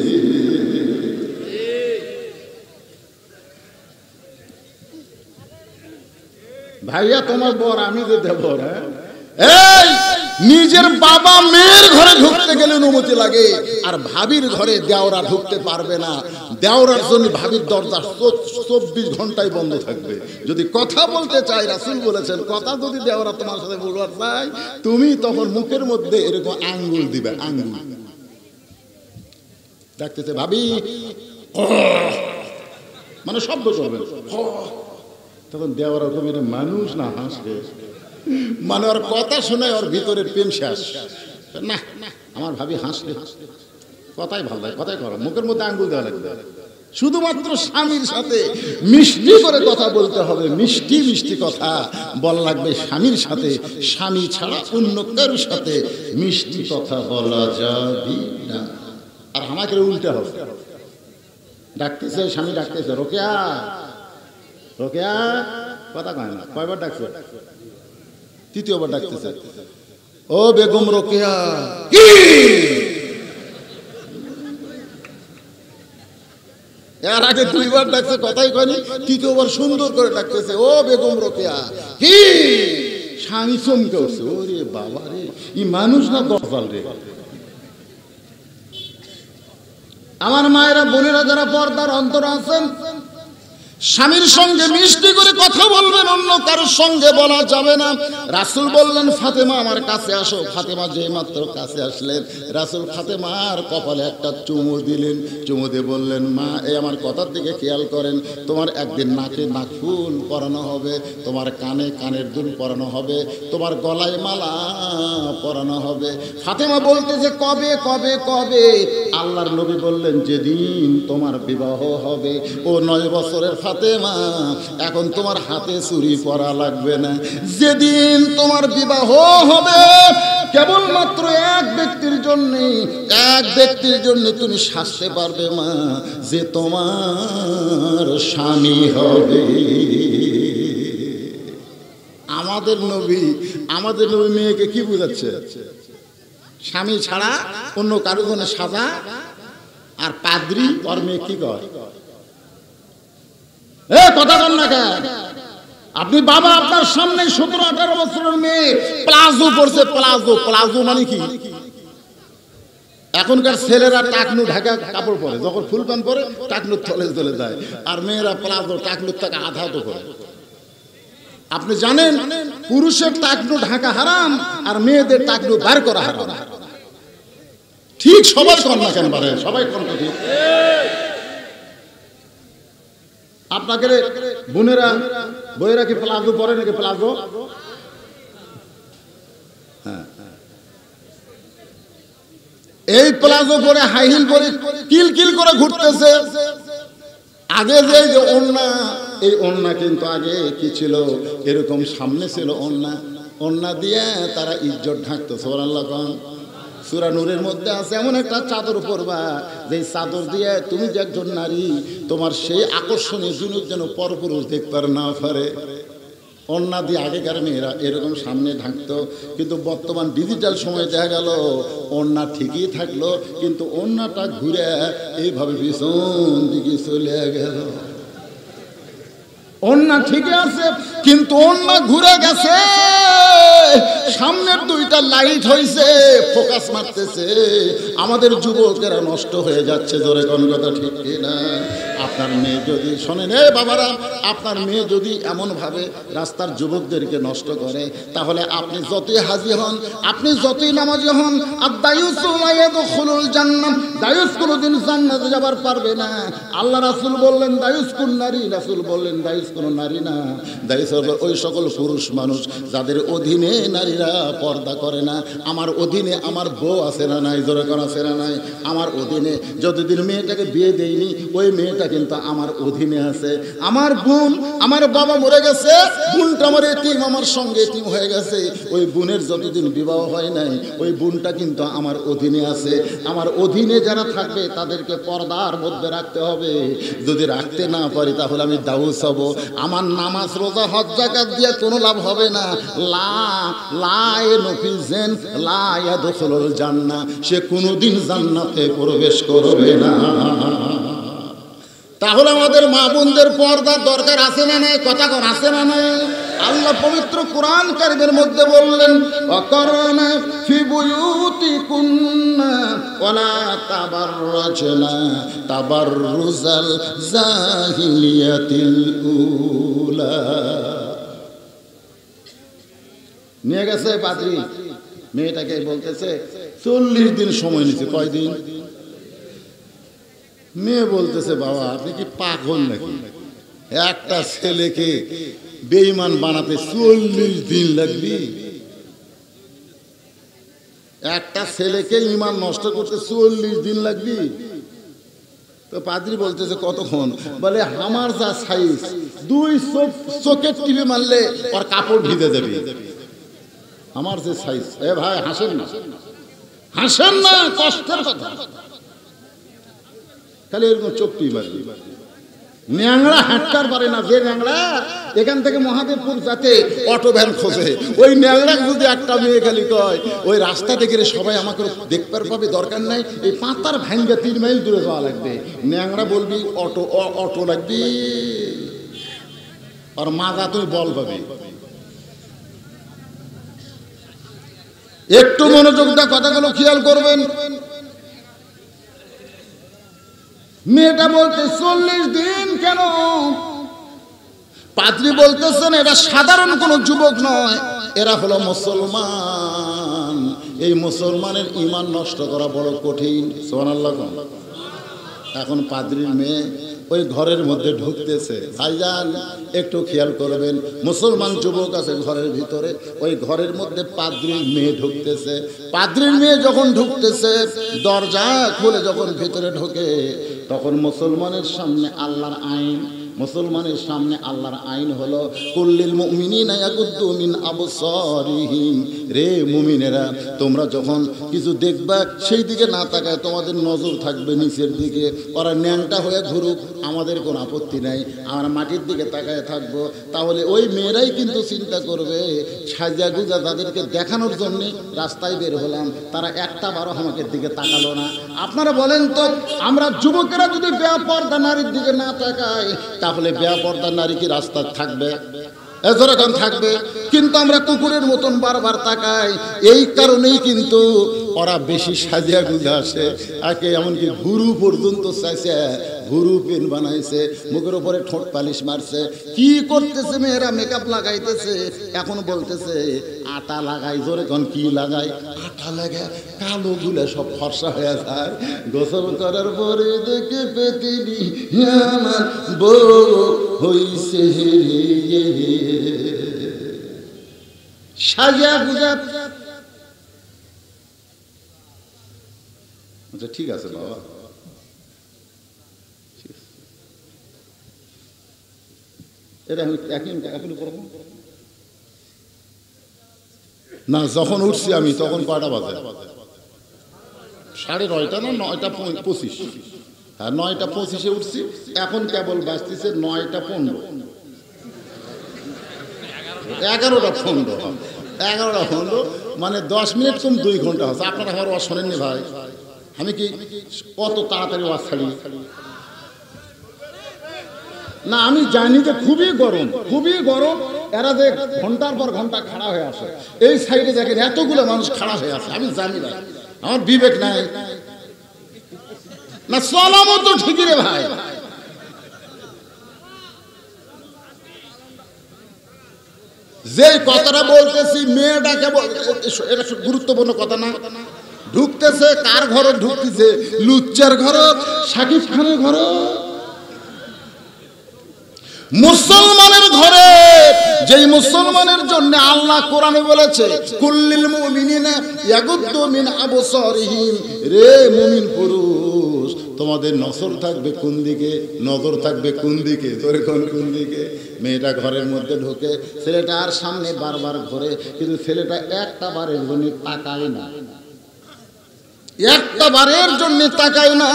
[SPEAKER 1] ভাইয়া তোমার বর, আমি যে দেবর। এই নিজের বাবা মেয়ের ঘরে ঢুকতে গেলে অনুমতি লাগে, আর ভাবির ঘরে দেওরা ঢুকতে পারবে না। দেওরার জন্য ভাবির দরজা 24 ঘন্টায় বন্ধ থাকবে। যদি কথা বলতে চাই, রাসূল বলেছেন, কথা যদি দেওরা তোমার সাথে বলবার চাই, তুমি তখন মুখের মধ্যে এরকম আঙ্গুল দিবে, আঙ্গুল ডাকতেছে, ভাবি, মানে শব্দ করবে। তখন দেওয়ার কবি মানুষ না হাসবে, মানে ওর কথা শুনে ওর ভিতরের প্রেম শেষ। না আমার ভাবি হাসলে, কথাই ভালো লাগে, কথাই করো, মুখের মধ্যে আঙ্গুল দেওয়া লাগবে। শুধুমাত্র স্বামীর সাথে মিষ্টি করে কথা বলতে হবে, মিষ্টি মিষ্টি কথা বলা লাগবে স্বামীর সাথে। স্বামী ছাড়া অন্য কারোর সাথে মিষ্টি কথা বলা যাবে না। আর আমাকে উল্টা হবে, ডাকতেছে স্বামী, ডাকতেছে, রোকেয়া, রোকেয়া, কথা কয় না। কয়বার ডাকছে? 3য়বার ডাকতেছে, ও বেগম রোকেয়া। কি এর আগে 2বার ডাকছে, কথাই কয়নি। 3য়বার সুন্দর করে ডাকতেছে, ও বেগম রোকেয়া। কি স্বামী চমকে উঠছে, ওরে বাবা রে, ই মানুষ না দরজাল রে। আমার মায়েরা বোনেরা যারা পর্দার অন্তর আছেন, স্বামীর সঙ্গে মিষ্টি করে কথা বলবেন, অন্য কারোর সঙ্গে বলা যাবে না। রাসূল বললেন, ফাতেমা আমার কাছে আসো। ফাতেমা যেই মাত্র কাছে আসলেন, রাসূল ফাতেমার কপালে একটা চুমু দিলেন। চুমু দিয়ে বললেন, মা এই আমার কথার দিকে খেয়াল করেন, তোমার একদিন নাকে নাকফুল পরানো হবে, তোমার কানে কানের দুল পরানো হবে, তোমার গলায় মালা পরানো হবে। ফাতেমা বলতেছে, কবে কবে কবে? আল্লাহর নবী বললেন, যেদিন তোমার বিবাহ হবে। ও 9 বছরের ফাতেমা, এখন তোমার হাতে চুড়ি পরা লাগবে না। যেদিন তোমার বিবাহ হবে, কেবলমাত্র এক ব্যক্তির জন্য তুমি সাজতে পারবে মা, যে তোমার স্বামী হবে। আমাদের নবী মেয়েকে কি বুঝাচ্ছে? স্বামী ছাড়া অন্য কারো জন্য সাজা। আর পাদ্রী ওর মেয়ে কি কয়? কথা বল না কেন? আপনি বাবা, আপনার সামনে 17-18 বছরের মেয়ে প্লাজো পরছে। প্লাজো মানে কি? এখনকার ছেলেরা টাকনু ঢাকা কাপড় পরে, যখন ফুল প্যান্ট পরে টাকনুর তলে চলে যায়, আর মেয়েরা প্লাজো টাকনুর থেকে আধা তো করে। আপনি জানেন পুরুষের টাকনু ঢাকা হারাম, আর মেয়েদের টাকনু বার করা হারাম। ঠিক সবাই কর না কেন পারে? সবাই কর না ঠিক? আপনাকে বোনেরা বইয়েরা কি প্লাজো পরে নাকি? প্লাজো, হ্যাঁ, এই প্লাজো পরে হাই হিল পরে কিলকিল করে ঘুরতেছে। আগে যে ওড়না, এই ওড়না কিন্তু আগে কি ছিল? এরকম সামনে ছিল ওড়না দিয়ে তারা ইজ্জত ঢাকতো। সুবহানাল্লাহ। সূরা নূরের মধ্যে আছে, এমন একটা চাদর পরবা যে চাদর দিয়ে তুমি যে একজন নারী, তোমার সেই আকর্ষণীয় জিনিস যেন পরপুরুষ দেখতে না পারে। ওড়না দিয়ে আগেকার মেয়েরা এরকম সামনে ঢাকতো। কিন্তু বর্তমান ডিজিটাল সময় দেখা গেল ওড়না ঠিকই থাকলো, কিন্তু ওড়নাটা ঘুরে এইভাবে পিছন দিকে চলে গেল। ওড়না ঠিকই আছে, কিন্তু ওড়না ঘুরে গেছে। সামনের দুইটা লাইট হইছে, ফোকাস মারতেছে। আমাদের যুবকেরা নষ্ট হয়ে যাচ্ছে। জোরে কোন কথা ঠিক কিনা? আপনার মেয়ে যদি শোনেন, বাবারা, আপনার মেয়ে যদি এমনভাবে রাস্তার যুবকদেরকে নষ্ট করে, তাহলে আপনি যতই হাজি হন, আপনি যতই নামাজি হন, আর দায়ুস কোনোদিন জান্নাতে যাবার পারবে না। আল্লাহ রাসূল বললেন দায়ুস কোন নারী? রাসূল বললেন দায়ুস কোন নারী না, দায়ুস হলো ওই সকল পুরুষ মানুষ যাদের অধীনে নারীরা পর্দা করে না। আমার অধীনে আমার বউ আছে না নাই? জোরে করা আছে না নাই? আমার অধীনে যতদিন মেয়েটাকে বিয়ে দেয়নি, ওই মেয়েটা কিন্তু আমার অধীনে আছে। আমার বোন, আমার বাবা মরে গেছে, বোনটা আমার এতিম, আমার সঙ্গে এতিম হয়ে গেছে। ওই বোনের যতদিন বিবাহ হয় নাই, ওই বোনটা কিন্তু আমার অধীনে আছে। আমার অধীনে যারা থাকবে তাদেরকে পর্দার মধ্যে রাখতে হবে। যদি রাখতে না পারি, তাহলে আমি দাউস হব। আমার নামাজ, রোজা, হজ, যাকাত দিয়ে কোনো লাভ হবে না। সে কোনোদিন জান্নাতে প্রবেশ করবে না। তাহলে আমাদের মা বোনদের পর্দার দরকার আছে না নাই? কথা কোন আছে না নাই? আল্লাহ পবিত্র কোরআন কারীমের মধ্যে বললেন, ওয়াকারনা ফি বুয়ুতিকুন্না ওয়ালা তাবাররাজনা তাবাররুজাল জাহিলিয়াতিল উলা। নিয়ে গেছে পাদ্রী, মেয়েটাকে বলতেছে 40 দিন সময় নিচ্ছে। কয়দিন? মেয়ে বলতেছে, বাবা আপনি কি পাগল নাকি? একটা ছেলেকে বেঈমান বানাতে 40 দিন লাগবে? একটা ছেলেকে ঈমান নষ্ট করতে 40 দিন লাগবে? তো পাদ্রী বলতেছে, কতক্ষণ? বলে আমার যা সাইজ, 2 চোখের টিপে মারলে ওর কাপড় ভিজে যাবে। আমার যে সাইজ। ভাই হাসেন না, হাসেন না, কষ্টের কথা। খালি এরকম চোখটি মারবি। ন্যাংরা হাঁটতে পারে না। যে ন্যাংরা এখান থেকে মহাদেবপুর যাতে অটো ভ্যান খোঁজে, ওই ন্যাংরা যদি একটা মেয়ে খালি কয় ওই রাস্তা দেখে সবাই আমাকে দেখবার পাবে, দরকার নাই, এই পাতার ভাঙ্গা 3 মাইল দূরে যাওয়া লাগবে। ন্যাংরা বলবি অটো লাগবে, আর মাজা তুই বল পাবি। একটু মনোযোগটা কথাগুলো খেয়াল করবেন। মেয়েটা বলতে 40 দিন কেন? পাদ্রী বলতেছেন এরা সাধারণ কোনো যুবক নয়, এরা হলো মুসলমান। এই মুসলমানের ঈমান নষ্ট করা বড় কঠিন। সুবহানাল্লাহ। এখন পাদ্রীর মেয়ে ওই ঘরের মধ্যে ঢুকতেছে। ভাইজান একটু খেয়াল করবেন, মুসলমান যুবক আছে ঘরের ভিতরে, ওই ঘরের মধ্যে পাদ্রীর মেয়ে ঢুকতেছে। পাদ্রীর মেয়ে যখন ঢুকতেছে, দরজা খুলে যখন ভিতরে ঢোকে, তখন মুসলমানের সামনে আল্লাহর আইন, মুসলমানের সামনে আল্লাহর আইন হলো কুল্লিল মুমিনিনা ইয়াগুদ্দু মিন আবসারিহিম। রে মুমিনেরা, তোমরা যখন কিছু দেখবা সেই দিকে না তাকায় তোমাদের নজর থাকবে নিচের দিকে। ওরা ন্যাংটা হয়ে ঘুরুক, আমাদের কোনো আপত্তি নাই, আমরা মাটির দিকে তাকায় থাকবো। তাহলে ওই মেয়েরাই কিন্তু চিন্তা করবে, সাজা গুজা তাদেরকে দেখানোর জন্য রাস্তায় বের হলাম, তারা একটা বারো আমাকে দিকে তাকালো না। আপনারা বলেন তো, আমরা যুবকেরা যদি বেপরদা নারীর দিকে না তাকাই, তাহলে বেপরদা নারী কি রাস্তা থাকবে? এজরকম থাকবে। কিন্তু আমরা কুকুরের মতন বারবার তাকাই, এই কারণেই কিন্তু ওরা বেশি সাজিয়া গুজা আসে। একে এমনকি গুরু পর্যন্ত চাইছে, গুরু পেন বানাইছে, মুখের উপরে ঠোঁট পালিশ মারছে। কি করতেছে মেয়েরা? মেকআপ লাগাইতেছে। এখন বলতেছে আটা লাগাই, জোরে কোন কি লাগাই? আটা লাগায় কালো গুলা সব ফর্সা হয়ে যায়। গোসল করার পরে দেখে পেতিনি আমার বউ হইছে সাজা গুজা। আচ্ছা ঠিক আছে বাবা, এটা আমি এখনই করবো না। যখন উঠছি আমি তখন কয়টা বাজে? 9:30 না 9:25? হ্যাঁ 9:25 উঠছি। এখন কেবল বাজতেছে 9:15, 11:15, মানে 10 মিনিট কম 2 ঘন্টা হচ্ছে। আপনারা আমার ওয়াজ শোনেননি ভাই? আমি কি অত তাড়াতাড়ি ওয়াজ ছাড়ি না? আমি জানি যে খুবই গরম, খুবই গরম। এরা যে ঘন্টার পর ঘন্টা খাড়া হয়ে আসে, এই সাইডে দেখেন এতগুলো মানুষ খাড়া হয়ে আছে। আমি জানি না, আমার বিবেক নাই না। চলামো তো ঠিকই রে ভাই। যে কথাটা বলতেছি, মেয়েটাকে এটা গুরুত্বপূর্ণ কথা না? ঢুকতেছে কার ঘরে? ঢুকতেছে লুচ্চার ঘর, শাকিব খানের ঘর, মুসলমানের ঘরে। যেই মুসলমানের জন্য আল্লাহ কোরআনে বলেছে কুল্লিল মুমিনিনা ইয়াগুদ্দু মিন আবসারিহিম। রে মুমিন পুরুষ, তোমাদের নজর থাকবে কোন দিকে? নজর থাকবে কোন দিকে? তোরে কোন দিকে? মেয়েটা ঘরের মধ্যে ঢোকে, ছেলেটা আর সামনে বারবার ঘোরে, কিন্তু ছেলেটা একটা বারের জন্য তাকায় না, একটা বারের জন্য তাকায় না,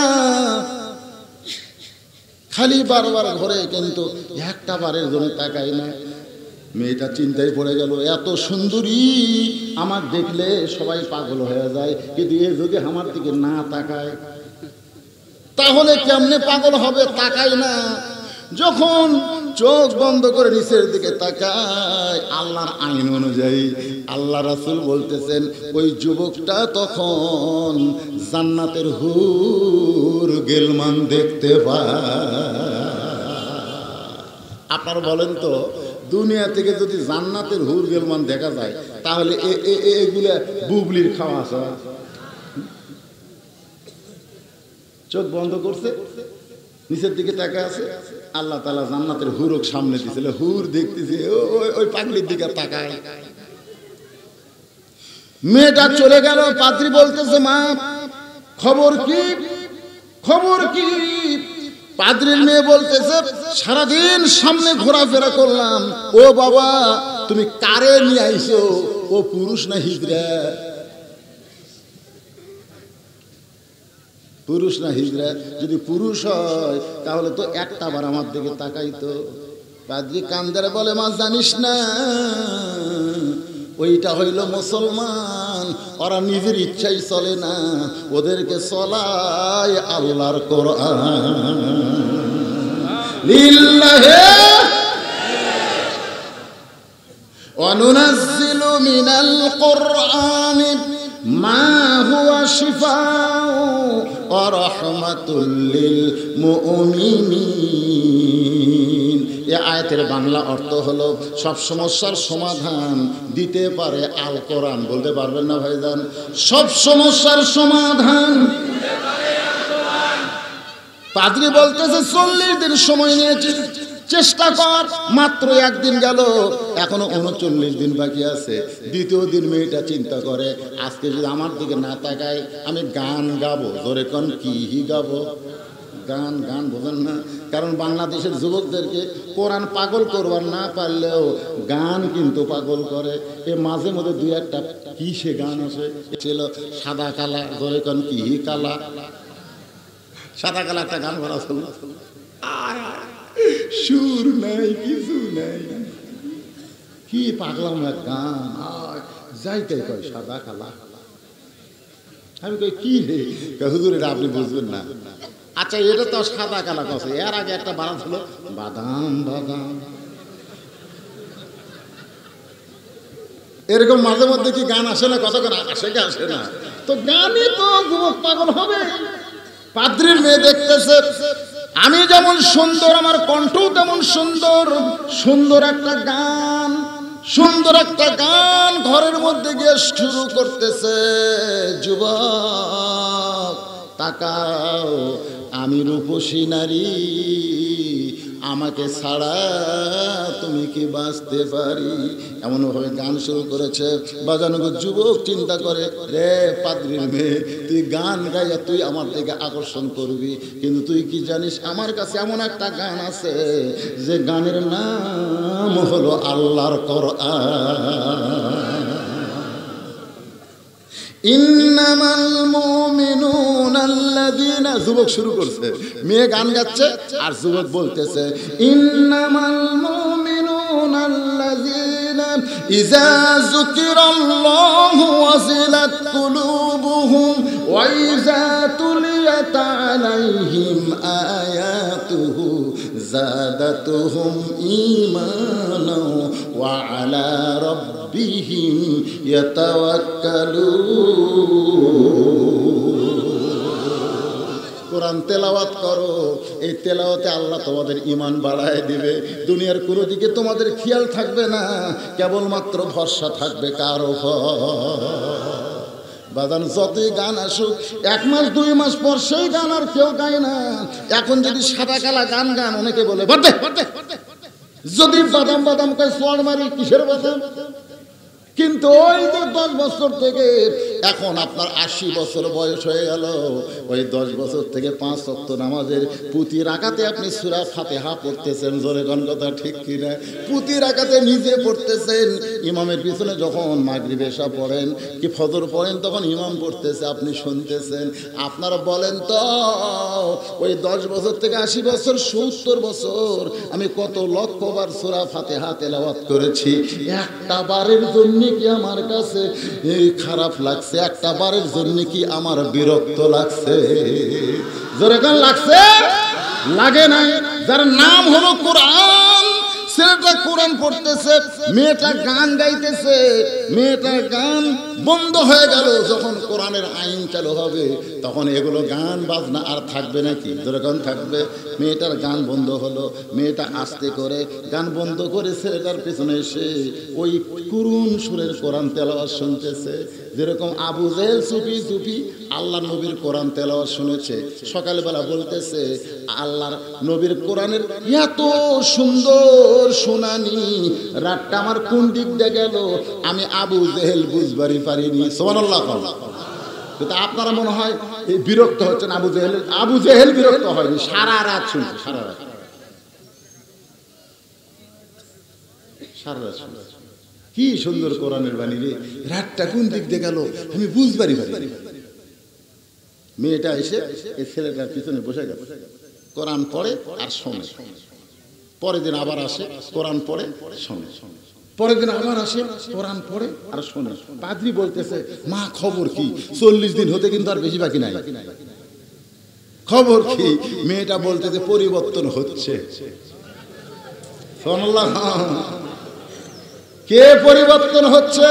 [SPEAKER 1] খালি বারবার ঘরে, কিন্তু একটা বারের জন্য তাকায় না। মেয়েটা চিন্তায় পড়ে গেল, এত সুন্দরী, আমার দেখলে সবাই পাগল হয়ে যায়, কিন্তু এ যদি আমার দিকে না তাকায় তাহলে কেমনে পাগল হবে? তাকায় না। যখন চোখ বন্ধ করে নিচের দিকে তাকায়, আল্লাহর আইন অনুযায়ী আল্লাহ রাসূল বলতেছেন ওই যুবকটা তখন জান্নাতের হুর গেলমান দেখতে পায়। আপনারা বলেন তো, দুনিয়া থেকে যদি জান্নাতের হুর গেলমান দেখা যায়, তাহলে এগুলা বুবলির খাওয়া আছে? চোখ বন্ধ করছে, নিচের দিকে তাকায় আছে, আল্লাহ তাআলা জান্নাতের হুরক সামনে দিয়েছিল, হুর দেখতেছে, ওই পাগলির দিকে তাকায়। মেয়েটা চলে গেল। পাদ্রী বলতেছে মা খবর কি? খবর কি? পাদ্রীর মেয়ে বলতেছে সারাদিন সামনে ঘোরাফেরা করলাম। ও বাবা, তুমি কারে নিয়ে আইছো? ও পুরুষ না হিজড়া? পুরুষ না হিজড়া? যদি পুরুষ হয় তাহলে তো একটা বার আমার দিকে তাকাইতো। পাদ্রী কান্দারে বলে মা জানিস না, ওইটা হইল মুসলমান, ওরা নিজের ইচ্ছাই চলে না, ওদেরকে চলায় আল্লাহর কোরআন। লিল্লাহি ওয়া নুনাজ্জিলু মিনাল কোরআনি মা হুয়া শিফাউ ওয়া রাহমাতুল লিল মুমিনিন। এ আয়াতের বাংলা অর্থ হলো সব সমস্যার সমাধান দিতে পারে আল কোরআন। বলতে পারবেন না ভাইজান? সব সমস্যার সমাধান পাদ্রী বলতেছে 40 দিন সময় নিয়েছি, চেষ্টা কর। মাত্র একদিন গেল, এখনো 39 দিন বাকি আছে। দ্বিতীয় দিন মেয়েটা চিন্তা করে, আজকে যদি আমার দিকে না তাকায় আমি গান গাবো। জোরে কোন কি গাবো? গান। গান বোঝেন না? কারণ বাংলাদেশের যুবকদেরকে কোরআন পাগল করবার না পারলেও গান কিন্তু পাগল করে। এ মাঝে মধ্যে দুই একটা কি সে গান আছে ছিল, সাদা কালা। জোরে কোন কি কালা? সাদা কালা একটা গান করা ছিল, সুর নাই কিছু নাই, কি পাগলাম এক গান। যাইতে কয় সাদা কালা। আমি কই কি রে? হুজুর এটা আপনি বুঝবেন না। আচ্ছা এটা তো সাদা কালা কথা। এর আগে একটা বানান ছিল বাদাম বাদাম। এরকম মাঝে মধ্যে কি গান আসে না? কত গান আসে কি আসে না? তো গানই তো যুবক পাগল হবে। পাদ্রীর মেয়ে দেখতেছে আমি যেমন সুন্দর, আমার কণ্ঠ তেমন সুন্দর। সুন্দর একটা গান, সুন্দর একটা গান ঘরের মধ্যে গিয়ে শুরু করতেছে। যুবক তাকাও, আমি রূপসী নারী, আমাকে ছাড়া তুমি কি বাঁচতে পারি? এমনভাবে গান শুরু করেছে। বাজানো যুবক চিন্তা করে, রে পাদ্রীর মেয়ে, তুই গান গাইয়া তুই আমার দিকে আকর্ষণ করবি, কিন্তু তুই কি জানিস আমার কাছে এমন একটা গান আছে যে গানের নাম হলো আল্লাহর কোরআন। ইন্নামাল মুমিনুনা আল্লাযীনা, যুবক শুরু করছে, মেয়ে গান গাচ্ছে আর যুবক বলতেছে ইন্নামাল মুমিনুনা আল্লাযীনা ইযা যুকিরাল্লাহু ওয়াজিলাত কুলুবুহুম ওয়া ইযা তুলিয়াত আলাইহিম আয়াতুহু যাদাতুহুম ঈমানাও ওয়া আলা রাব্বিহিম ইয়াতাওয়াক্কালুন। কোরআন তেলাওয়াত করো, এই তেলাওয়াতে আল্লাহ তোমাদের ঈমান বাড়ায় দিবে। দুনিয়ার কোনো দিকে তোমাদের খেয়াল থাকবে না, কেবলমাত্র ভরসা থাকবে কার উপর? বাজান যতই গান আসুক, 1 মাস 2 মাস পর সেই গান আর কেউ গায় না। এখন যদি সাদা কালা গান গান, অনেকে বলে যদি বাদাম বাদাম কয় সোয়ার মারি, কিসের বাদাম? কিন্তু ওই যে 10 বছর থেকে এখন আপনার 80 বছর বয়স হয়ে গেল, ওই 10 বছর থেকে 5 ওয়াক্ত নামাজের প্রতি রাকাতে আপনি সূরা ফাতিহা পড়তেছেন। জোরে কোন কথা ঠিক কিনা? প্রতি রাকাতে নিজে পড়তেছেন। ইমামের পিছনে যখন মাগরিব এশা পড়েন কি ফজর পড়েন, তখন ইমাম পড়তেছে, আপনি শুনতেছেন। আপনারা বলেন তো, ওই 10 বছর থেকে 80 বছর 70 বছর আমি কত লক্ষবার সূরা ফাতিহা তেলাওয়াত করেছি। একটা বারের জন্য কি আমার কাছে খারাপ লাগছে? একটা বারের জন্য কি আমার বিরক্ত লাগছে? জোরে গান লাগছে? লাগে নাই। যার নাম হলো কোরআন, ছেলেটা কোরআন পড়তেছে, মেয়েটা গান গাইতেছে। মেয়েটার গান বন্ধ হয়ে গেল। যখন কোরআনের আইন চালু হবে তখন এগুলো গান বাজনা আর থাকবে নাকি? যেরকম থাকবে। মেয়েটার গান বন্ধ হলো, মেয়েটা আস্তে করে গান বন্ধ করে ছেলেটার পেছনে এসে ওই করুণ সুরের কোরআন তেলাওয়াত শুনতেছে। যেরকম আবু জেহেল চুপি চুপি আল্লাহ নবীর কোরআন তেলাওয়াত শুনেছে। সকালবেলা বলতেছে আল্লাহর নবীর কোরআনের এত সুন্দর শুনানি, রাতটা আমার কোন দিক দিয়ে গেল আমি আবু জেহেল বুঝবারই পারিনি। সুবহানাল্লাহ। কিন্তু আপনারা মনে হয় বিরক্ত হচ্ছেন। আবু জেহেল বিরক্ত হয়নি, সারা রাত শুনছে, সারা রাত শুনছে। কি সুন্দর কোরআনের বাণী রে, রাতটা কোন দিক দিয়ে গেল আমি বুঝবারই পারি। মেয়েটা এসে এই ছেলেটার পিছনে বসে গেল, কোরআন পড়ে আর শোনে। পরের দিন আবার আসে, কোরআন পড়ে শোনে। পরের দিন আবার আসে, কোরআন পড়ে আর শোনে। পাদ্রী বলতেছে, মা খবর কি? 40 দিন হতে কিন্তু আর বেশি বাকি নাই। খবর কি? মেয়েটা বলতেছে পরিবর্তন হচ্ছে। সুবহানাল্লাহ। কে পরিবর্তন হচ্ছে?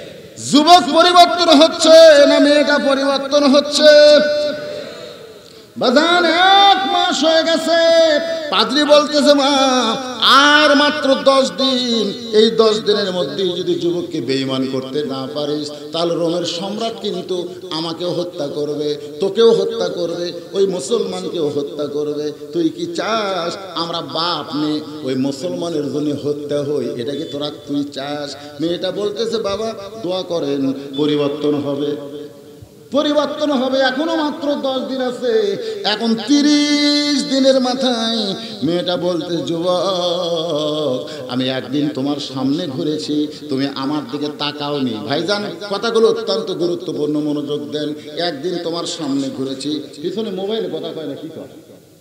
[SPEAKER 1] যুবক পরিবর্তন হচ্ছে না মেয়েটা পরিবর্তন হচ্ছে? বাজান 1 মাস হয়ে গেছে। পাদ্রী বলতেছে মা আর মাত্র 10 দিন, এই 10 দিনের মধ্যে যদি যুবককে বেঈমান করতে না পারিস তাহলে রোমের সম্রাট কিন্তু আমাকেও হত্যা করবে, তোকেও হত্যা করবে, ওই মুসলমানকেও হত্যা করবে। তুই কি চাস আমরা বাপ মেয়ে ওই মুসলমানের জন্য হত্যা হই? এটা কি তোরা তুই চাস? মেয়েটা বলতেছে বাবা দোয়া করেন পরিবর্তন হবে, পরিবর্তন হবে। এখনো মাত্র 10 দিন আছে, এখন 30 দিনের মাথায় মেয়েটা বলতে যুবক আমি একদিন তোমার সামনে ঘুরেছি, তুমি আমার দিকে তাকাওনি। ভাইজান কথাগুলো অত্যন্ত গুরুত্বপূর্ণ, মনোযোগ দেন। একদিন তোমার সামনে ঘুরেছি, পিছনে মোবাইলে কথা কয় না, কি কয়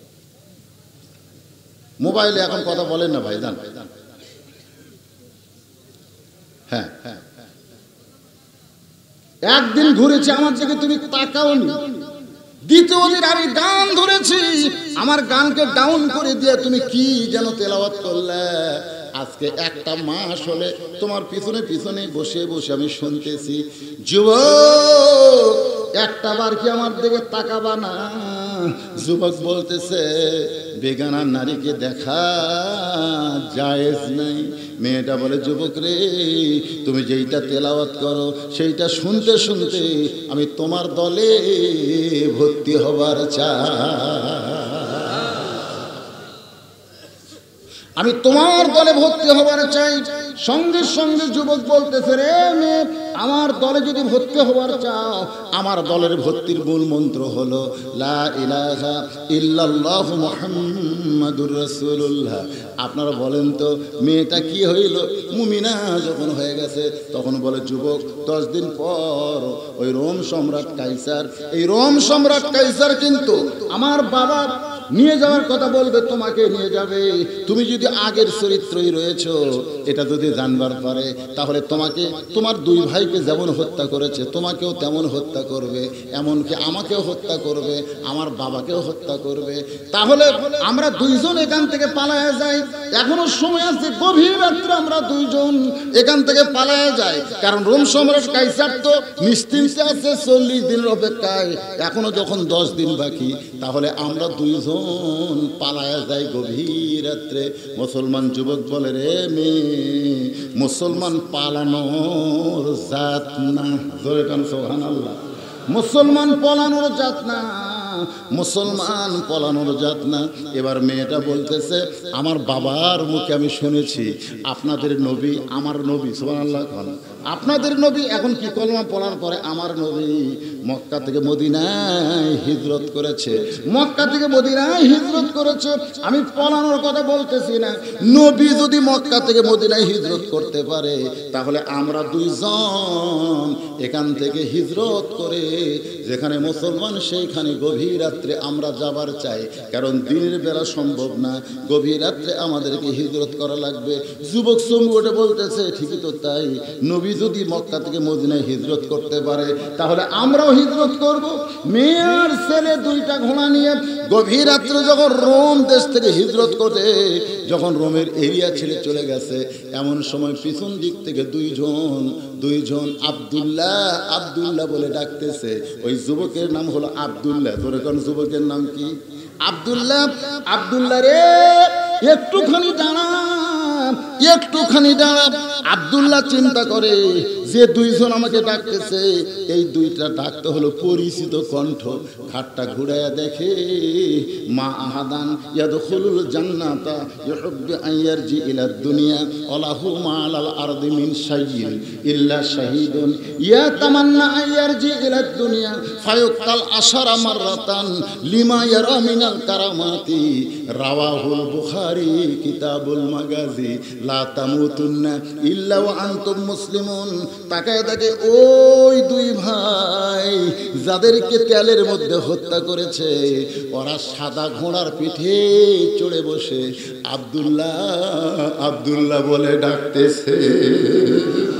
[SPEAKER 1] মোবাইলে এখন কথা বলেন না ভাইজান। হ্যাঁ হ্যাঁ, একদিন ঘুরেছি আমার দিকে তুমি তাকাওনি। দ্বিতীয় দিন আমি গান ধরেছি, আমার গানকে ডাউন করে দিয়ে তুমি কি যেন তেলাওয়াত করলে। আজকে 1টা মাস হলে তোমার পিছনে পিছনে বসে বসে আমি শুনতেছি। যুবক একটা বার কি আমার দিকে তাকাবা না? যুবক বলতেছে বেগানা নারীকে দেখা জায়েজ নাই। মেয়েটা বলে যুবক রে তুমি যেইটা তেলাওয়াত করো সেইটা শুনতে শুনতে আমি তোমার দলে ভর্তি হবার চাই, আমি তোমার দলে ভর্তি হবার চাই। সঙ্গে সঙ্গে যুবক বলতেছে রে মেয়ে আমার দলে যদি ভর্তি হবার চাও, আমার দলের ভর্তির মূল মন্ত্র হলো লা ইলাহা ইল্লাল্লাহু মুহাম্মাদুর রাসূলুল্লাহ। আপনারা বলেন তো মেয়েটা কি হইল? মুমিনা যখন হয়ে গেছে তখন বলে যুবক 10 দিন পর ওই রোম সম্রাট কাইসার, এই রোম সম্রাট কাইসার কিন্তু আমার বাবা নিয়ে যাওয়ার কথা বলবে, তোমাকে নিয়ে যাবে। তুমি যদি আগের চরিত্রই রয়েছো এটা যদি জানবার পারে তাহলে তোমাকে তোমার 2 ভাইকে যেমন হত্যা করেছে তোমাকেও তেমন হত্যা করবে, এমনকি আমাকেও হত্যা করবে, আমার বাবাকেও হত্যা করবে। তাহলে আমরা 2 জন এখান থেকে পালায়া যাই, এখনো সময় আছে, গভীর রাত্রে আমরা 2 জন এখান থেকে পালায়া যাই। কারণ রোম সম্রাট কাইসার তো নিশ্চিন্তে আছে 40 দিনের অপেক্ষায়, এখনো যখন 10 দিন বাকি, তাহলে আমরা 2 জন পালায়া যায় গভীর রাত্রে। মুসলমান যুবক বলে রে মেয়ে মুসলমান পালানোর জাত না, জোরে কান সুবহানাল্লাহ। মুসলমান পালানোর জাত না, মুসলমান পালানোর জাত না। এবার মেয়েটা বলতেছে আমার বাবার মুখে আমি শুনেছি আপনাদের নবী আমার নবী, সুবহানাল্লাহ, আপনাদের নবী এখন কি কলমা পড়ার পরে আমার নবী মক্কা থেকে মদিনায় হিজরত করেছে, মক্কা থেকে মদিনায় হিজরত করেছে। আমি পলানোর কথা বলতেছি না। নবী যদি মক্কা থেকে মদিনায় হিজরত করতে পারে তাহলে আমরা 2 জন এখান থেকে হিজরত করে যেখানে মুসলমান সেইখানে গভীর রাত্রে আমরা যাবার চাই, কারণ দিনের বেলা সম্ভব না, গভীর রাত্রে আমাদেরকে হিজরত করা লাগবে। যুবক সমুখে বলতেছে ঠিকই তো তাই, নবী যদি মক্কা থেকে মদিনায় হিজরত করতে পারে তাহলে আমরাও হিজরত করব। মেয়ের ছেলে 2টা ঘোড়া নিয়ে গভীর রাত্রে যখন রোম দেশ থেকে হিজরত করতে, যখন রোমের এরিয়া ছেড়ে চলে গেছে, এমন সময় পিছন দিক থেকে 2 জন আব্দুল্লাহ আব্দুল্লাহ বলে ডাকতেছে। ওই যুবকের নাম হলো আব্দুল্লাহ। তোর কোন যুবকের নাম কি? আব্দুল্লাহ। আব্দুল্লাহ রে একটুখানি দাঁড়া, একটুখানি দাঁড়া। আব্দুল্লাহ চিন্তা করে যে 2 জন আমাকে ডাকতেছে, এই 2টা ডাকতে হলো পরিচিত কণ্ঠ। ঘাটটা ঘুরাইয়া দেখে মা আহাদান ইয়াদখুলুল জান্নাতা ইউহিব্বু আন ইয়ারজি ইলা দুনিয়া ওয়ালাহু মা আলাল আরদি মিন শাইইন ইল্লা শাহীদুন ইয়াতামান্না আন ইয়ারজি ইলা দুনিয়া ফায়ুক্তাল আশারা মাররাতান লিমা ইয়ারা মিনাল কারামাতি। রাওয়াহুল বুখারী কিতাবুল মাগাজি। লা তামুতুন্না ইল্লা ওয়া আনতুম মুসলিমুন। তাকায় দেখে ওই 2 ভাই যাদেরকে তেলের মধ্যে হত্যা করেছে ওরা সাদা ঘোড়ার পিঠে চড়ে বসে আব্দুল্লাহ আব্দুল্লাহ বলে ডাকতেছে।